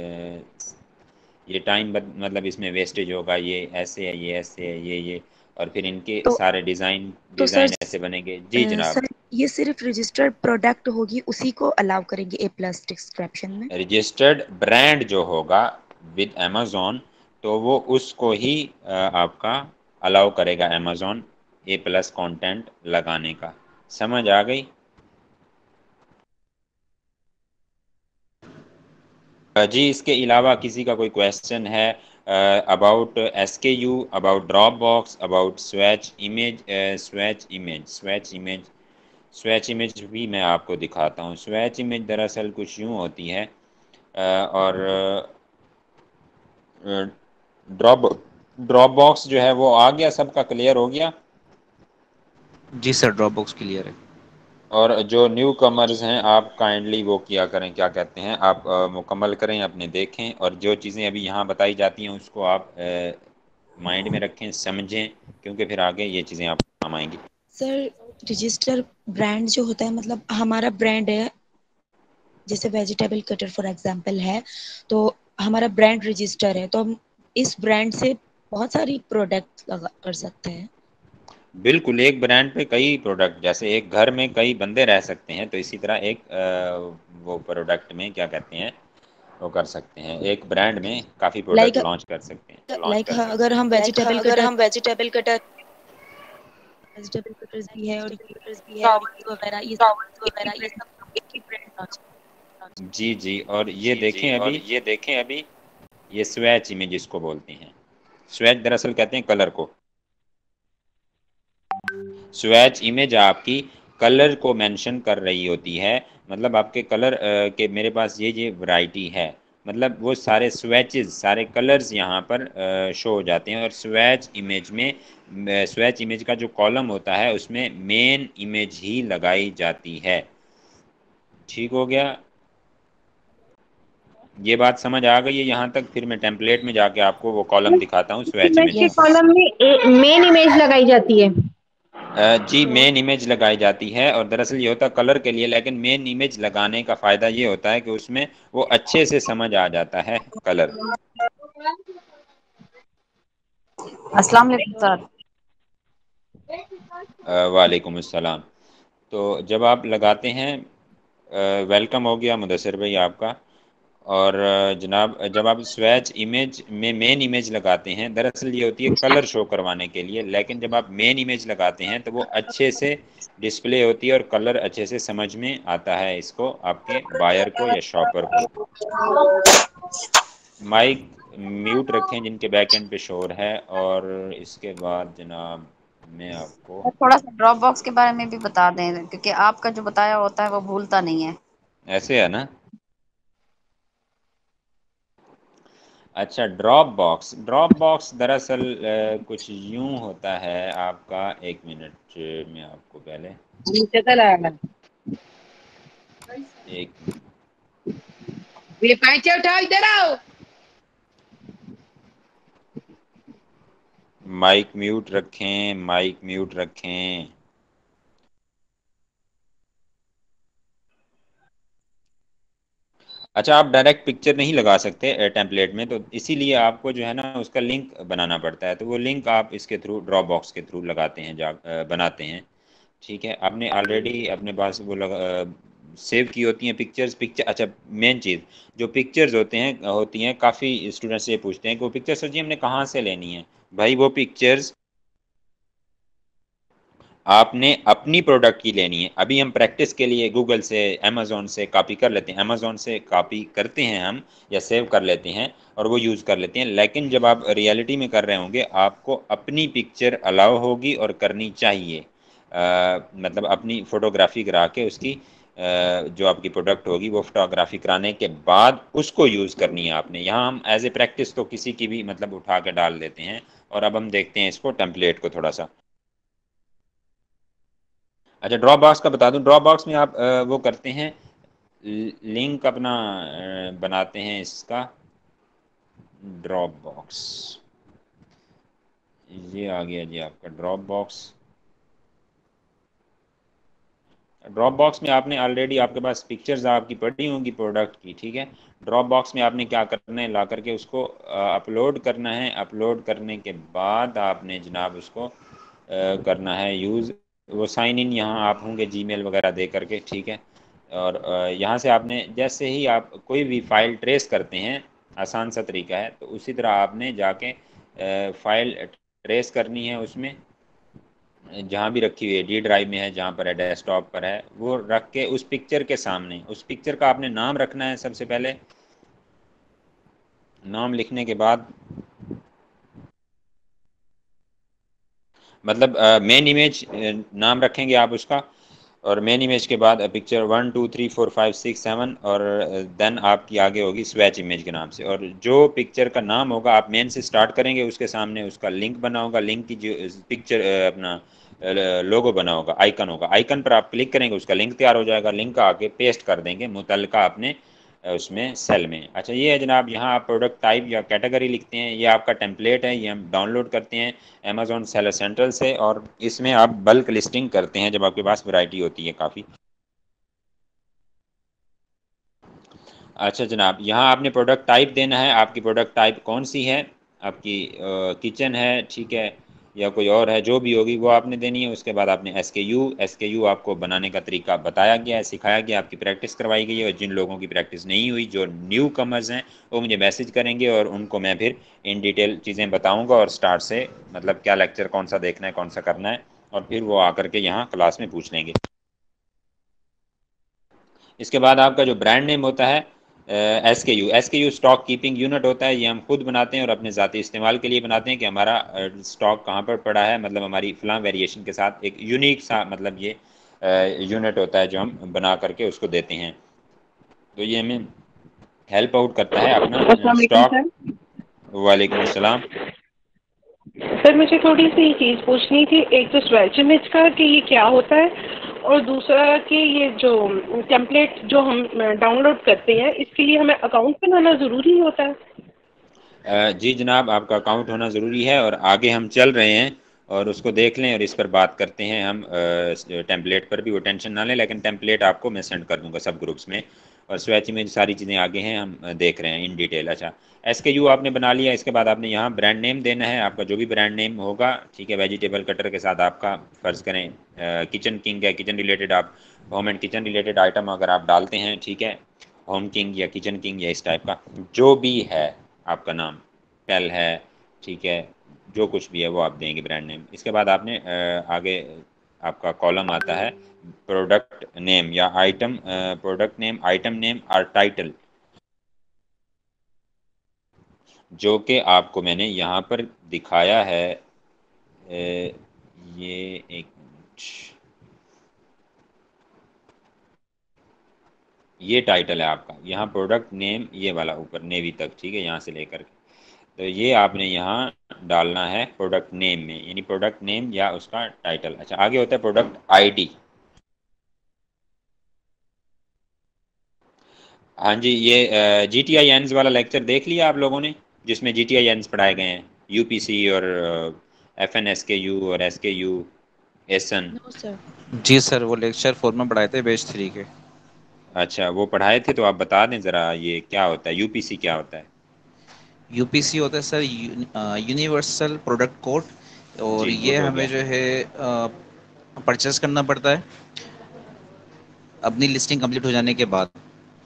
ये टाइम मतलब इसमें वेस्टेज होगा, ये ऐसे है, ये ऐसे है, ये, और फिर इनके तो सारे डिज़ाइन तो सर डिज़ाइन ऐसे बनेंगे। जी जनाब। सर ये सिर्फ रजिस्टर्ड प्रोडक्ट होगी उसी को अलाउ करेंगे ए प्लस डिस्क्रिप्शन में? रजिस्टर्ड ब्रांड जो होगा विद अमेज़ॉन, तो वो उसको ही आपका अलाउ करेगा अमेज़ॉन ए प्लस कंटेंट लगाने का। समझ आ गई? जी, इसके अलावा किसी का कोई क्वेश्चन है about SKU, about drop box, about swatch image भी मैं आपको दिखाता हूँ। स्वेच इमेज दरअसल कुछ यूँ होती है, और ड्रॉप ड्रॉप बॉक्स जो है वो आ गया, सबका क्लियर हो गया। जी सर ड्रॉप बॉक्स क्लियर है। और जो न्यू कमर्स हैं, आप काइंडली वो किया करें, क्या कहते हैं, आप मुकम्मल करें, अपने देखें, और जो चीज़ें अभी यहाँ बताई जाती हैं उसको आप माइंड में रखें, समझें, क्योंकि फिर आगे ये चीज़ें आप काम आएंगी। सर रजिस्टर ब्रांड जो होता है, मतलब हमारा ब्रांड है, जैसे वेजिटेबल कटर फॉर एग्जांपल है, तो हमारा ब्रांड रजिस्टर है, तो हम इस ब्रांड से बहुत सारी प्रोडक्ट लगा कर सकते हैं। बिल्कुल, एक ब्रांड पे कई प्रोडक्ट, जैसे एक घर में कई बंदे रह सकते हैं, तो इसी तरह एक वो प्रोडक्ट में क्या कहते हैं, वो कर सकते हैं, एक ब्रांड में काफ़ी प्रोडक्ट लाइक लॉन्च कर सकते हैं। अगर हम vegetable cutter vegetable cutter vegetable cutters भी है और ये टॉवल्स वगैरह ये सब एक ही ब्रांड एक ही ब्रांड लॉन्च जी, जी, और ये देखें अभी, ये स्वैच इमेज इसको बोलते हैं। स्वैच दरअसल कहते हैं कलर को। स्वैच इमेज आपकी कलर को मेंशन कर रही होती है, मतलब आपके कलर के मेरे पास ये वैरायटी है, मतलब वो सारे स्वैचेस, सारे कलर्स यहाँ पर शो हो जाते हैं। और स्वैच इमेज में स्वैच इमेज का जो कॉलम होता है उसमें मेन इमेज ही लगाई जाती है। ठीक हो गया, ये बात समझ आ गई है यहाँ तक? फिर मैं टेम्पलेट में जाके आपको वो कॉलम दिखाता हूँ स्वैच इमेज इमेज के का। कॉलम में मेन इमेज लगाई जाती है। जी, मेन इमेज लगाई जाती है, और दरअसल ये होता है कलर के लिए, लेकिन मेन इमेज लगाने का फ़ायदा ये होता है कि उसमें वो अच्छे से समझ आ जाता है कलर। अस्सलाम वालेकुम सर। वालेकुम अस्सलाम। तो जब आप लगाते हैं, वेलकम हो गया मुदस्सिर भाई आपका। और जनाब, जब आप स्वैच इमेज में मेन इमेज लगाते हैं, दरअसल ये होती है कलर शो करवाने के लिए, लेकिन जब आप मेन इमेज लगाते हैं तो वो अच्छे से डिस्प्ले होती है और कलर अच्छे से समझ में आता है इसको, आपके बायर को या शॉपर को। माइक म्यूट रखें जिनके बैक एंड पे शोर है। और इसके बाद जनाब मैं आपको और थोड़ा सा ड्रॉप बॉक्स के बारे में भी बता दें, क्योंकि आपका जो बताया होता है वो भूलता नहीं है। ऐसे है ना। अच्छा, ड्रॉप बॉक्स दरअसल कुछ यूं होता है आपका। एक मिनट में आपको पहले एक ये पैंचे उठाओ, इधर आओ। माइक म्यूट रखें, माइक म्यूट रखें। अच्छा, आप डायरेक्ट पिक्चर नहीं लगा सकते टेम्पलेट में, तो इसीलिए आपको जो है ना उसका लिंक बनाना पड़ता है। तो वो लिंक आप इसके थ्रू, ड्रॉप बॉक्स के थ्रू लगाते हैं, बनाते हैं। ठीक है, आपने ऑलरेडी अपने पास वो सेव की होती हैं पिक्चर्स। अच्छा, मेन चीज़, जो पिक्चर्स होती हैं, काफ़ी स्टूडेंट्स ये पूछते हैं कि वो पिक्चर्स सर जी हमने कहाँ से लेनी है। भाई, वो पिक्चर्स आपने अपनी प्रोडक्ट की लेनी है। अभी हम प्रैक्टिस के लिए गूगल से, अमेज़ॉन से कॉपी कर लेते हैं, अमेज़ॉन से कॉपी करते हैं हम, या सेव कर लेते हैं और वो यूज़ कर लेते हैं। लेकिन जब आप रियलिटी में कर रहे होंगे, आपको अपनी पिक्चर अलाउ होगी और करनी चाहिए। मतलब अपनी फ़ोटोग्राफी करा के उसकी, जो आपकी प्रोडक्ट होगी वो फोटोग्राफी कराने के बाद उसको यूज़ करनी है आपने। यहाँ हम एज ए प्रैक्टिस तो किसी की भी मतलब उठा के डाल देते हैं। और अब हम देखते हैं इसको, टेम्पलेट को थोड़ा सा। अच्छा, ड्रॉप बॉक्स का बता दूं, ड्रॉप बॉक्स में आप वो करते हैं, लिंक अपना बनाते हैं इसका। ड्रॉप बॉक्स, ये आ गया जी आपका ड्रॉप बॉक्स। ड्रॉप बॉक्स में आपने ऑलरेडी, आपके पास पिक्चर्स आपकी पड़ी होंगी प्रोडक्ट की, ठीक है। ड्रॉप बॉक्स में आपने क्या करना है, ला करके उसको अपलोड करना है। अपलोड करने के बाद आपने जनाब उसको करना है यूज़। वो साइन इन यहाँ आप होंगे जीमेल वगैरह दे करके, ठीक है। और यहाँ से आपने, जैसे ही आप कोई भी फ़ाइल ट्रेस करते हैं, आसान सा तरीका है, तो उसी तरह आपने जाके फ़ाइल ट्रेस करनी है उसमें, जहाँ भी रखी हुई है, डी ड्राइव में है, जहाँ पर है, डेस्कटॉप पर है, वो रख के उस पिक्चर के सामने, उस पिक्चर का आपने नाम रखना है सबसे पहले। नाम लिखने के बाद, मतलब मेन इमेज नाम रखेंगे आप उसका, और मेन इमेज के बाद पिक्चर 1 2 3 4 5 6 7, और देन आपकी आगे होगी स्वैच इमेज के नाम से। और जो पिक्चर का नाम होगा, आप मेन से स्टार्ट करेंगे, उसके सामने उसका लिंक बना होगा, लिंक की जो पिक्चर अपना लोगो बना होगा, आइकन होगा, आइकन पर आप क्लिक करेंगे, उसका लिंक तैयार हो जाएगा। लिंक आके पेस्ट कर देंगे मुतलका अपने उसमें सेल में। अच्छा, ये है जनाब, यहाँ आप प्रोडक्ट टाइप या कैटेगरी लिखते हैं। ये आपका टेम्पलेट है, ये हम डाउनलोड करते हैं अमेज़ॉन सेलर सेंट्रल से, और इसमें आप बल्क लिस्टिंग करते हैं जब आपके पास वैरायटी होती है काफ़ी। अच्छा जनाब, यहाँ आपने प्रोडक्ट टाइप देना है। आपकी प्रोडक्ट टाइप कौन सी है? आपकी किचन है, ठीक है, या कोई और है, जो भी होगी वो आपने देनी है। उसके बाद आपने SKU आपको बनाने का तरीका बताया गया है, सिखाया गया, आपकी प्रैक्टिस करवाई गई है। और जिन लोगों की प्रैक्टिस नहीं हुई, जो न्यू कमर्स हैं, वो मुझे मैसेज करेंगे और उनको मैं फिर इन डिटेल चीज़ें बताऊँगा और स्टार्ट से मतलब क्या लेक्चर कौन सा देखना है, कौन सा करना है, और फिर वो आकर के यहाँ क्लास में पूछ लेंगे। इसके बाद आपका जो ब्रांड नेम होता है SKU स्टॉक कीपिंग यूनिट होता है। ये हम खुद बनाते हैं और अपने ज़ाती इस्तेमाल के लिए बनाते हैं कि हमारा स्टॉक कहाँ पर पड़ा है, मतलब हमारी फ़लाँ वेरिएशन के साथ एक यूनिक सा मतलब ये यूनिट होता है जो हम बना करके उसको देते हैं। तो ये हमें हेल्प आउट करता है अपना अस्सलाम वालेकुम स्टॉक। सर। वालेकुम अस्सलाम। सर मुझे थोड़ी सी चीज़ पूछनी थी, एक तो स्वेच इमेज का कि ये क्या होता है, और दूसरा कि ये जो टेम्पलेट जो हम डाउनलोड करते हैं इसके लिए हमें अकाउंट बनाना ज़रूरी होता है? जी जनाब, आपका अकाउंट होना ज़रूरी है और आगे हम चल रहे हैं और उसको देख लें और इस पर बात करते हैं हम टेम्पलेट पर भी। वो टेंशन ना लें, लेकिन टेम्पलेट आपको मैं सेंड कर दूंगा सब ग्रुप्स में। और स्वेच में सारी चीज़ें आगे हैं, हम देख रहे हैं इन डिटेल। अच्छा, SKU आपने बना लिया। इसके बाद आपने यहाँ ब्रांड नेम देना है, आपका जो भी ब्रांड नेम होगा, ठीक है। वेजिटेबल कटर के साथ आपका फ़र्ज़ करें किचन किंग है, किचन रिलेटेड आप home and kitchen related item अगर आप डालते हैं, ठीक है, होम किंग या किचन किंग या इस टाइप का जो भी है आपका नाम, पेल है, ठीक है, जो कुछ भी है वो आप देंगे ब्रांड नेम। इसके बाद आपने आगे आपका कॉलम आता है प्रोडक्ट नेम या item, product name, item name और टाइटल, जो कि आपको मैंने यहाँ पर दिखाया है। ये एक मिनट, ये टाइटल है आपका, यहाँ प्रोडक्ट नेम ये वाला ऊपर नेवी तक, ठीक है, यहाँ से लेकर के। तो ये आपने यहाँ डालना है प्रोडक्ट नेम में, यानी प्रोडक्ट नेम या उसका टाइटल। अच्छा, आगे होता है प्रोडक्ट आईडी। हाँ जी, ये GTINs वाला लेक्चर देख लिया आप लोगों ने, जिसमें GTINs पढ़ाए गए हैं, UPC और FNSKU और SKU, SN। No sir. जी सर, वो लेक्चर 4 में पढ़ाए थे बैच 3 के। अच्छा, वो पढ़ाए थे, तो आप बता दें ज़रा ये क्या होता है, UPC क्या होता है? यूपीसी होता है सर यूनिवर्सल प्रोडक्ट कोड, और जी, ये गुड हो हमें गया। जो है परचेस करना पड़ता है अपनी लिस्टिंग कंप्लीट हो जाने के बाद।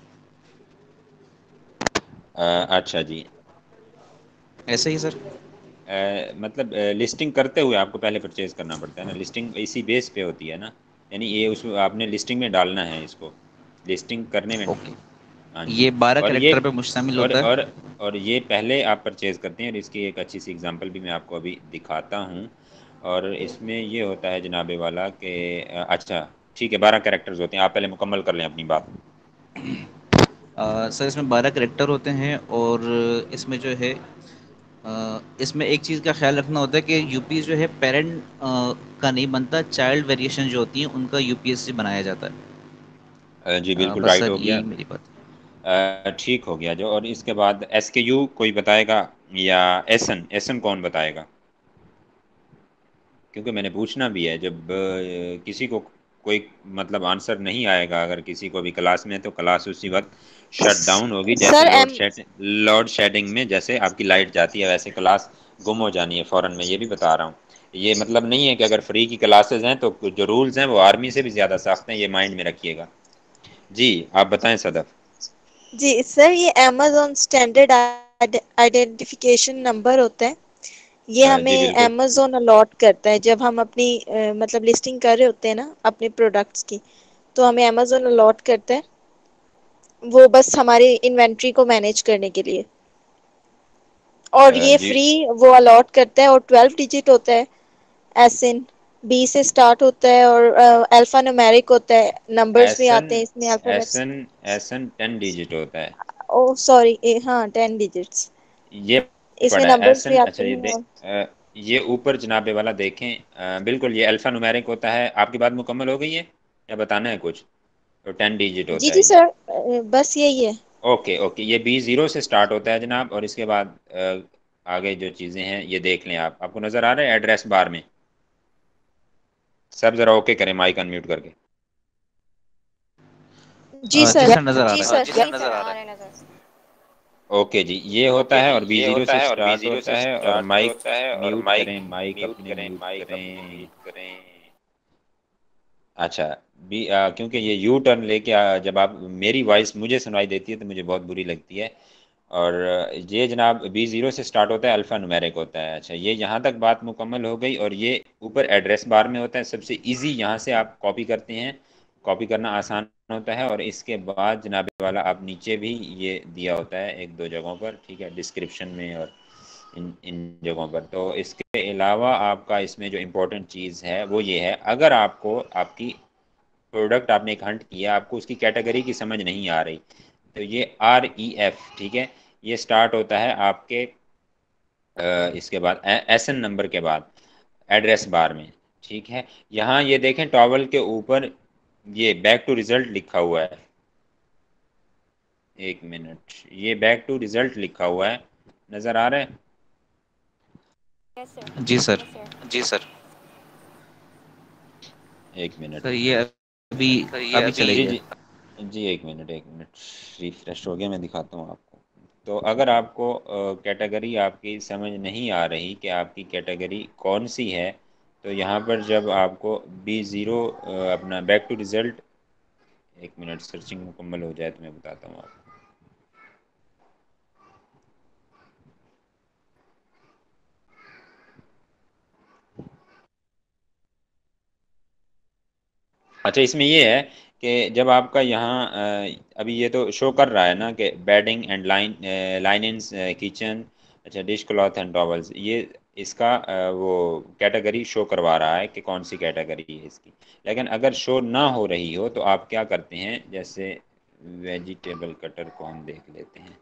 अच्छा जी। ऐसे ही सर। मतलब लिस्टिंग करते हुए आपको पहले परचेज करना पड़ता है ना, लिस्टिंग इसी बेस पे होती है ना, यानी ये उस आपने लिस्टिंग में डालना है इसको, लिस्टिंग करने में। ओके। हाँ जी। ये 12 और ये कैरेक्टर पे मुश्तमिल और होता है। और और ये पहले आप परचेज करते हैं, और इसकी एक अच्छी सी एग्जांपल भी मैं आपको अभी दिखाता हूँ। और इसमें ये होता है जनाबे वाला कि अच्छा ठीक है, 12 कैरेक्टर्स होते हैं, आप पहले मुकम्मल कर लें अपनी बात। सर इसमें 12 कैरेक्टर होते हैं, और इसमें जो है इसमें एक चीज़ का ख्याल रखना होता है कि यूपी जो है पेरेंट का नहीं बनता, चाइल्ड वेरिएशन जो होती हैं उनका यूपीएससी बनाया जाता है। जी बिल्कुल बस राइट सर हो गया। यही मेरी बात है। ठीक हो गया जो। और इसके बाद SKU कोई बताएगा या एसन, एसन कौन बताएगा? क्योंकि मैंने पूछना भी है, जब किसी को कोई मतलब आंसर नहीं आएगा, अगर किसी को भी क्लास में, तो क्लास उसी वक्त शट डाउन होगी, जैसे सर एम लोड शेडिंग में जैसे आपकी लाइट जाती है वैसे क्लास गुम हो जानी है फ़ौरन। मैं ये भी बता रहा हूँ, ये मतलब नहीं है कि अगर फ्री की क्लासेस हैं तो जो रूल्स हैं वो आर्मी से भी ज़्यादा सख्त हैं, ये माइंड में रखिएगा। जी आप बताएं सदफ। जी सर, ये अमेज़न स्टैंडर्ड आइडेंटिफिकेशन नंबर होता है। ये जी हमें बिल्कुल। अमेज़न अलॉट करता है जब हम अपनी मतलब लिस्टिंग कर रहे होते हैं ना अपने प्रोडक्ट्स की, तो हमें अमेज़न अलॉट करता है वो बस हमारी इन्वेंट्री को मैनेज करने के लिए। और ये जी फ्री वो अलॉट करता है, और 12 डिजिट होता है। एसिन बी से स्टार्ट होता है, और अल्फा न्यूमेरिक होता है, नंबर्स भी एसन आते हैं इसमें अल्फाबेट्स। एसन एसन 10 डिजिट होता है। ओह सॉरी, हाँ 10 डिजिट्स। ये इसमें पढ़ा है नंबर्स भी एसन। आते अच्छा, ये हैं। और ये ऊपर जनाबे वाला देखें, बिल्कुल ये अल्फा न्यूमेरिक होता है। आपकी बात मुकम्मल हो गई है या बताना है कुछ? तो 10 डिजिट जी होता जी है ये। सर, बस यही है। ओके ओके, ये B0 से स्टार्ट होता है जनाब। और इसके बाद आगे जो चीज़ें हैं ये देख लें आप, आपको नज़र आ रहा है एड्रेस बार में? सब ज़रा ओके करें माइक अनम्यूट करके। जी जी सर। सर नज़र आ जी रहा है। सर, जी सर, आ रहा है नजर। ओके जी, ये होता ओके है जी, और बी ये जीरो होता से है और स्टार्ट B0 होता से है और स्टार्ट माइक होता है और म्यूट माइक करें, माइक म्यूट अपने करें, म्यूट माइक अपने करें। म्यूट करें। अच्छा, क्योंकि ये यू टर्न लेके जब आप मेरी वॉइस मुझे सुनाई देती है तो मुझे बहुत बुरी लगती है। और ये जनाब B0 से स्टार्ट होता है, अल्फ़ा न्यूमेरिक होता है। अच्छा, ये यहाँ तक बात मुकम्मल हो गई और ये ऊपर एड्रेस बार में होता है। सबसे इजी यहाँ से आप कॉपी करते हैं, कॉपी करना आसान होता है। और इसके बाद जनाब वाला आप नीचे भी ये दिया होता है एक दो जगहों पर, ठीक है, डिस्क्रिप्शन में और इन इन जगहों पर। तो इसके अलावा आपका इसमें जो इम्पोर्टेंट चीज़ है वो ये है, अगर आपको आपकी प्रोडक्ट आपने एक हंट किया, आपको उसकी कैटेगरी की समझ नहीं आ रही, तो ये REF, ठीक है, ये स्टार्ट होता है आपके इसके बाद SN नंबर के बाद एड्रेस बार में, ठीक है। यहाँ ये देखें टॉवल के ऊपर ये बैक टू रिजल्ट लिखा हुआ है। एक मिनट, ये बैक टू रिजल्ट लिखा हुआ है, नज़र आ रहा है? जी सर। जी सर। एक मिनट, सर एक ये मिनट। अभी सर ये अभी अभी जी चलेगी। जी जी, एक मिनट, एक मिनट, रिफ्रेश हो गया, मैं दिखाता हूँ आपको। तो अगर आपको कैटेगरी आपकी समझ नहीं आ रही कि आपकी कैटेगरी कौन सी है, तो यहाँ पर जब आपको B0 अपना बैक टू रिज़ल्ट, एक मिनट सर्चिंग मुकम्मल हो जाए तो मैं बताता हूँ आपको। अच्छा, इसमें ये है कि जब आपका यहाँ अभी ये तो शो कर रहा है ना कि बेडिंग एंड लाइनिंग्स किचन, अच्छा, डिश क्लॉथ एंड टॉवल्स, ये इसका वो कैटेगरी शो करवा रहा है कि कौन सी कैटेगरी है इसकी। लेकिन अगर शो ना हो रही हो तो आप क्या करते हैं, जैसे वेजिटेबल कटर को हम देख लेते हैं,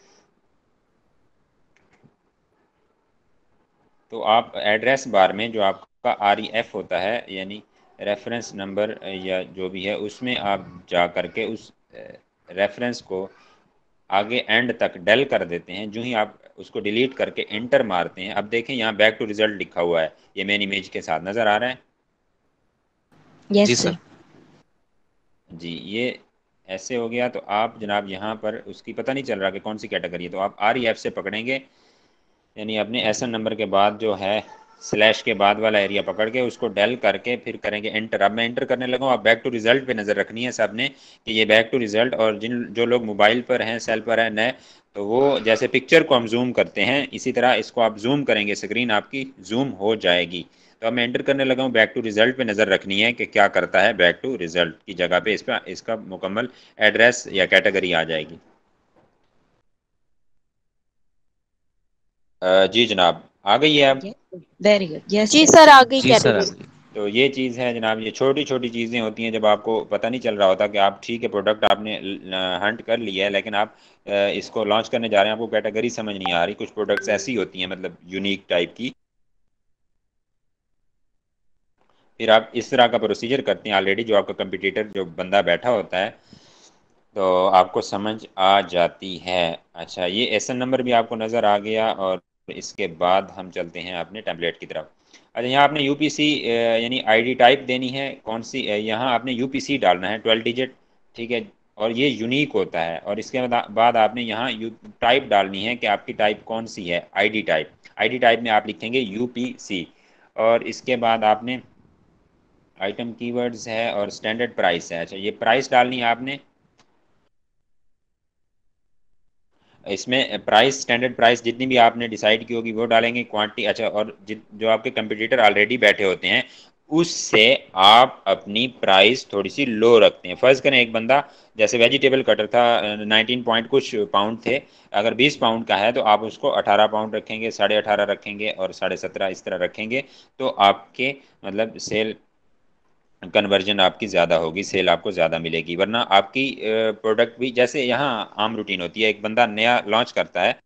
तो आप एड्रेस बार में जो आपका REF होता है, यानी रेफरेंस नंबर या जो भी है, उसमें आप जा करके उस रेफरेंस को आगे एंड तक डेल कर देते हैं। जो ही आप उसको डिलीट करके एंटर मारते हैं, अब देखें यहाँ बैक टू रिजल्ट लिखा हुआ है, ये मेन इमेज के साथ नज़र आ रहा है। जी यस सर। सर। जी, ये ऐसे हो गया। तो आप जनाब यहाँ पर उसकी पता नहीं चल रहा कि कौन सी कैटेगरी है, तो आप REF से पकड़ेंगे, यानी अपने SN नंबर के बाद जो है स्लैश के बाद वाला एरिया पकड़ के उसको डेल करके फिर करेंगे एंटर। अब मैं एंटर करने लगा हूँ, आप बैक टू रिजल्ट पे नज़र रखनी है सबने कि ये बैक टू रिजल्ट। और जो लोग मोबाइल पर हैं, सेल पर हैं नए, तो वो जैसे पिक्चर को हम जूम करते हैं इसी तरह इसको आप जूम करेंगे, स्क्रीन आपकी जूम हो जाएगी। तो अब मैं एंटर करने लगा हूँ, बैक टू रिजल्ट पे नज़र रखनी है कि क्या करता है, बैक टू रिजल्ट की जगह पे इसका मुकम्मल एड्रेस या कैटेगरी आ जाएगी। जी जनाब, आ गई है अब। Very good. यस जी सर। सर, आ गई जी सर आ कैटेगरी। गई। तो ये चीज़ है जनाब, ये छोटी छोटी चीज़ें होती हैं जब आपको पता नहीं चल रहा होता कि आप ठीक है प्रोडक्ट आपने हंट कर लिया है, लेकिन आप इसको लॉन्च करने जा रहे हैं, आपको कैटेगरी समझ नहीं आ रही। कुछ प्रोडक्ट्स ऐसी होती हैं मतलब यूनिक टाइप की, फिर आप इस तरह का प्रोसीजर करते हैं ऑलरेडी, जो आपका कंपटीटर जो बंदा बैठा होता है, तो आपको समझ आ जाती है। अच्छा, ये SN नंबर भी आपको नज़र आ गया और इसके बाद हम चलते हैं अपने टेम्पलेट की तरफ। अच्छा, यहाँ आपने UPC यानी ID टाइप देनी है कौन सी, यहाँ आपने UPC डालना है 12 डिजिट, ठीक है, और ये यूनिक होता है। और इसके बाद आपने यहाँ टाइप डालनी है कि आपकी टाइप कौन सी है, ID टाइप में आप लिखेंगे UPC। और इसके बाद आपने आइटम कीवर्ड्स है और स्टैंडर्ड प्राइस है। अच्छा, ये प्राइस डालनी है आपने, इसमें प्राइस, स्टैंडर्ड प्राइस जितनी भी आपने डिसाइड की होगी वो डालेंगे, क्वांटिटी। अच्छा, और जो आपके कंपटीटर ऑलरेडी बैठे होते हैं उससे आप अपनी प्राइस थोड़ी सी लो रखते हैं। फर्ज करें एक बंदा, जैसे वेजिटेबल कटर था 19 पॉइंट कुछ पाउंड थे, अगर 20 पाउंड का है तो आप उसको 18 पाउंड रखेंगे, 18.5 रखेंगे और 17.5 इस तरह रखेंगे, तो आपके मतलब सेल कन्वर्जन आपकी ज़्यादा होगी, सेल आपको ज़्यादा मिलेगी। वरना आपकी प्रोडक्ट भी, जैसे यहाँ आम रूटीन होती है, एक बंदा नया लॉन्च करता है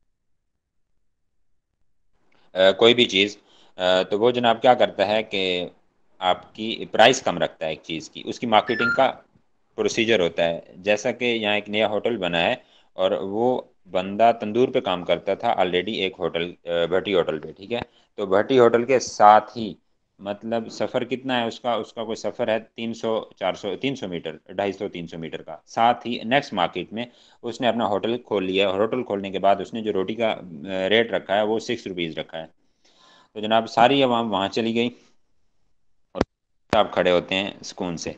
कोई भी चीज़, तो वो जनाब क्या करता है कि आपकी प्राइस कम रखता है एक चीज़ की, उसकी मार्केटिंग का प्रोसीजर होता है। जैसा कि यहाँ एक नया होटल बना है और वो बंदा तंदूर पे काम करता था ऑलरेडी एक होटल, भट्टी होटल पे, ठीक है, तो भट्टी होटल के साथ ही मतलब सफ़र कितना है उसका, उसका कोई सफ़र है 300 400 300 मीटर, 250 300 मीटर का। साथ ही नेक्स्ट मार्केट में उसने अपना होटल खोल लिया। होटल खोलने के बाद उसने जो रोटी का रेट रखा है वो 6 रुपीज़ रखा है। तो जनाब सारी आवाम वहाँ चली गई और आप खड़े होते हैं सुकून से।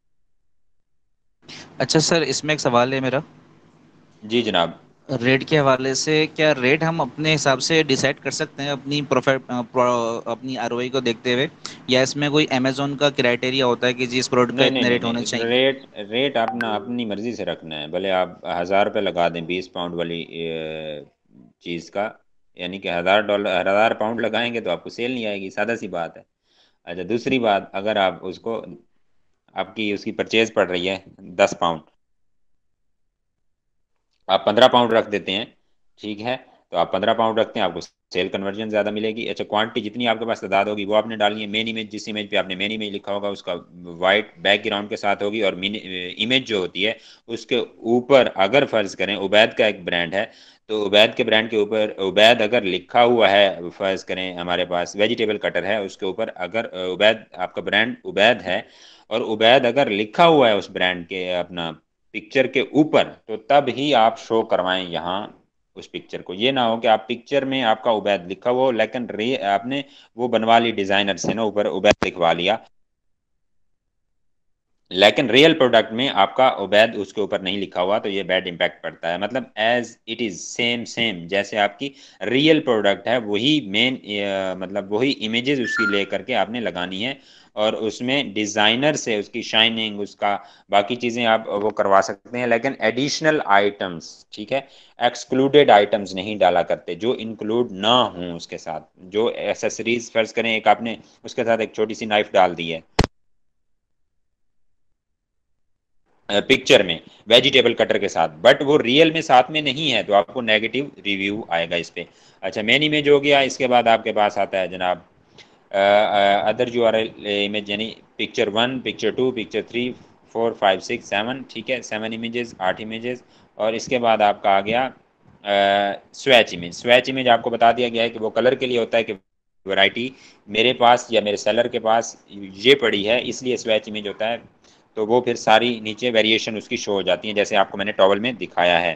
अच्छा सर, इसमें एक सवाल है मेरा। जी जनाब। रेट के हवाले से, क्या रेट हम अपने हिसाब से डिसाइड कर सकते हैं अपनी अपनी आरओआई को देखते हुए, या इसमें कोई अमेजोन का क्राइटेरिया होता है कि जी इस प्रोडक्ट का नहीं नहीं इतने नहीं रेट होने नहीं, चाहिए? रेट अपना अपनी मर्जी से रखना है। भले आप 1000 रुपये लगा दें 20 पाउंड वाली चीज़ का, यानी कि $1000 1000 पाउंड लगाएंगे तो आपको सेल नहीं आएगी, सादा सी बात है। अच्छा दूसरी बात, अगर आप उसको, आपकी उसकी परचेज पड़ रही है 10 पाउंड, आप 15 पाउंड रख देते हैं, ठीक है, तो आप 15 पाउंड रखते हैं, आपको सेल कन्वर्जन ज़्यादा मिलेगी। अच्छा क्वांटिटी जितनी आपके पास तादाद होगी वो आपने डालनी है। मेन इमेज, जिस इमेज पे आपने मेन इमेज लिखा होगा उसका वाइट बैकग्राउंड के साथ होगी, और इमेज जो होती है उसके ऊपर, अगर फ़र्ज़ करें उबैद का एक ब्रांड है तो उबैद के ब्रांड के ऊपर उबैद अगर लिखा हुआ है, फ़र्ज़ करें हमारे पास वेजिटेबल कटर है, उसके ऊपर अगर उबैद, आपका ब्रांड उबैद है और उबैद अगर लिखा हुआ है उस ब्रांड के अपना पिक्चर के ऊपर, तो तब ही आप शो करवाएं यहाँ उस पिक्चर को। ये ना हो कि आप पिक्चर में आपका उबैद लिखा हुआ हो लेकिन आपने वो बनवा ली डिजाइनर से ना, ऊपर उबैद लिखवा लिया, लेकिन रियल प्रोडक्ट में आपका उबैद उसके ऊपर नहीं लिखा हुआ, तो ये बैड इम्पैक्ट पड़ता है। मतलब as it is same same जैसे आपकी रियल प्रोडक्ट है वही मेन, मतलब वही इमेजेस उसकी ले करके आपने लगानी है, और उसमें डिज़ाइनर से उसकी शाइनिंग, उसका बाकी चीज़ें आप वो करवा सकते हैं, लेकिन एडिशनल आइटम्स, ठीक है, एक्सक्लूडेड आइटम्स नहीं डाला करते जो इंक्लूड ना हों उसके साथ। जो एसेसरीज फर्ज करें, एक आपने उसके साथ एक छोटी सी नाइफ डाल दी है पिक्चर में वेजिटेबल कटर के साथ, बट वो रियल में साथ में नहीं है, तो आपको नेगेटिव रिव्यू आएगा इस पे। अच्छा मेन इमेज हो गया, इसके बाद आपके पास आता है जनाब अदर URL इमेज, यानी पिक्चर 1 पिक्चर 2 पिक्चर 3 4 5 6 7, ठीक है, 7 इमेजेस 8 इमेजेस। और इसके बाद आपका आ गया स्वैच इमेज। स्वैच इमेज आपको बता दिया गया है कि वो कलर के लिए होता है कि वैरायटी मेरे पास या मेरे सेलर के पास ये पड़ी है, इसलिए स्वैच इमेज होता है। तो वो फिर सारी नीचे वेरिएशन उसकी शो हो जाती है, जैसे आपको मैंने टॉवल में दिखाया है।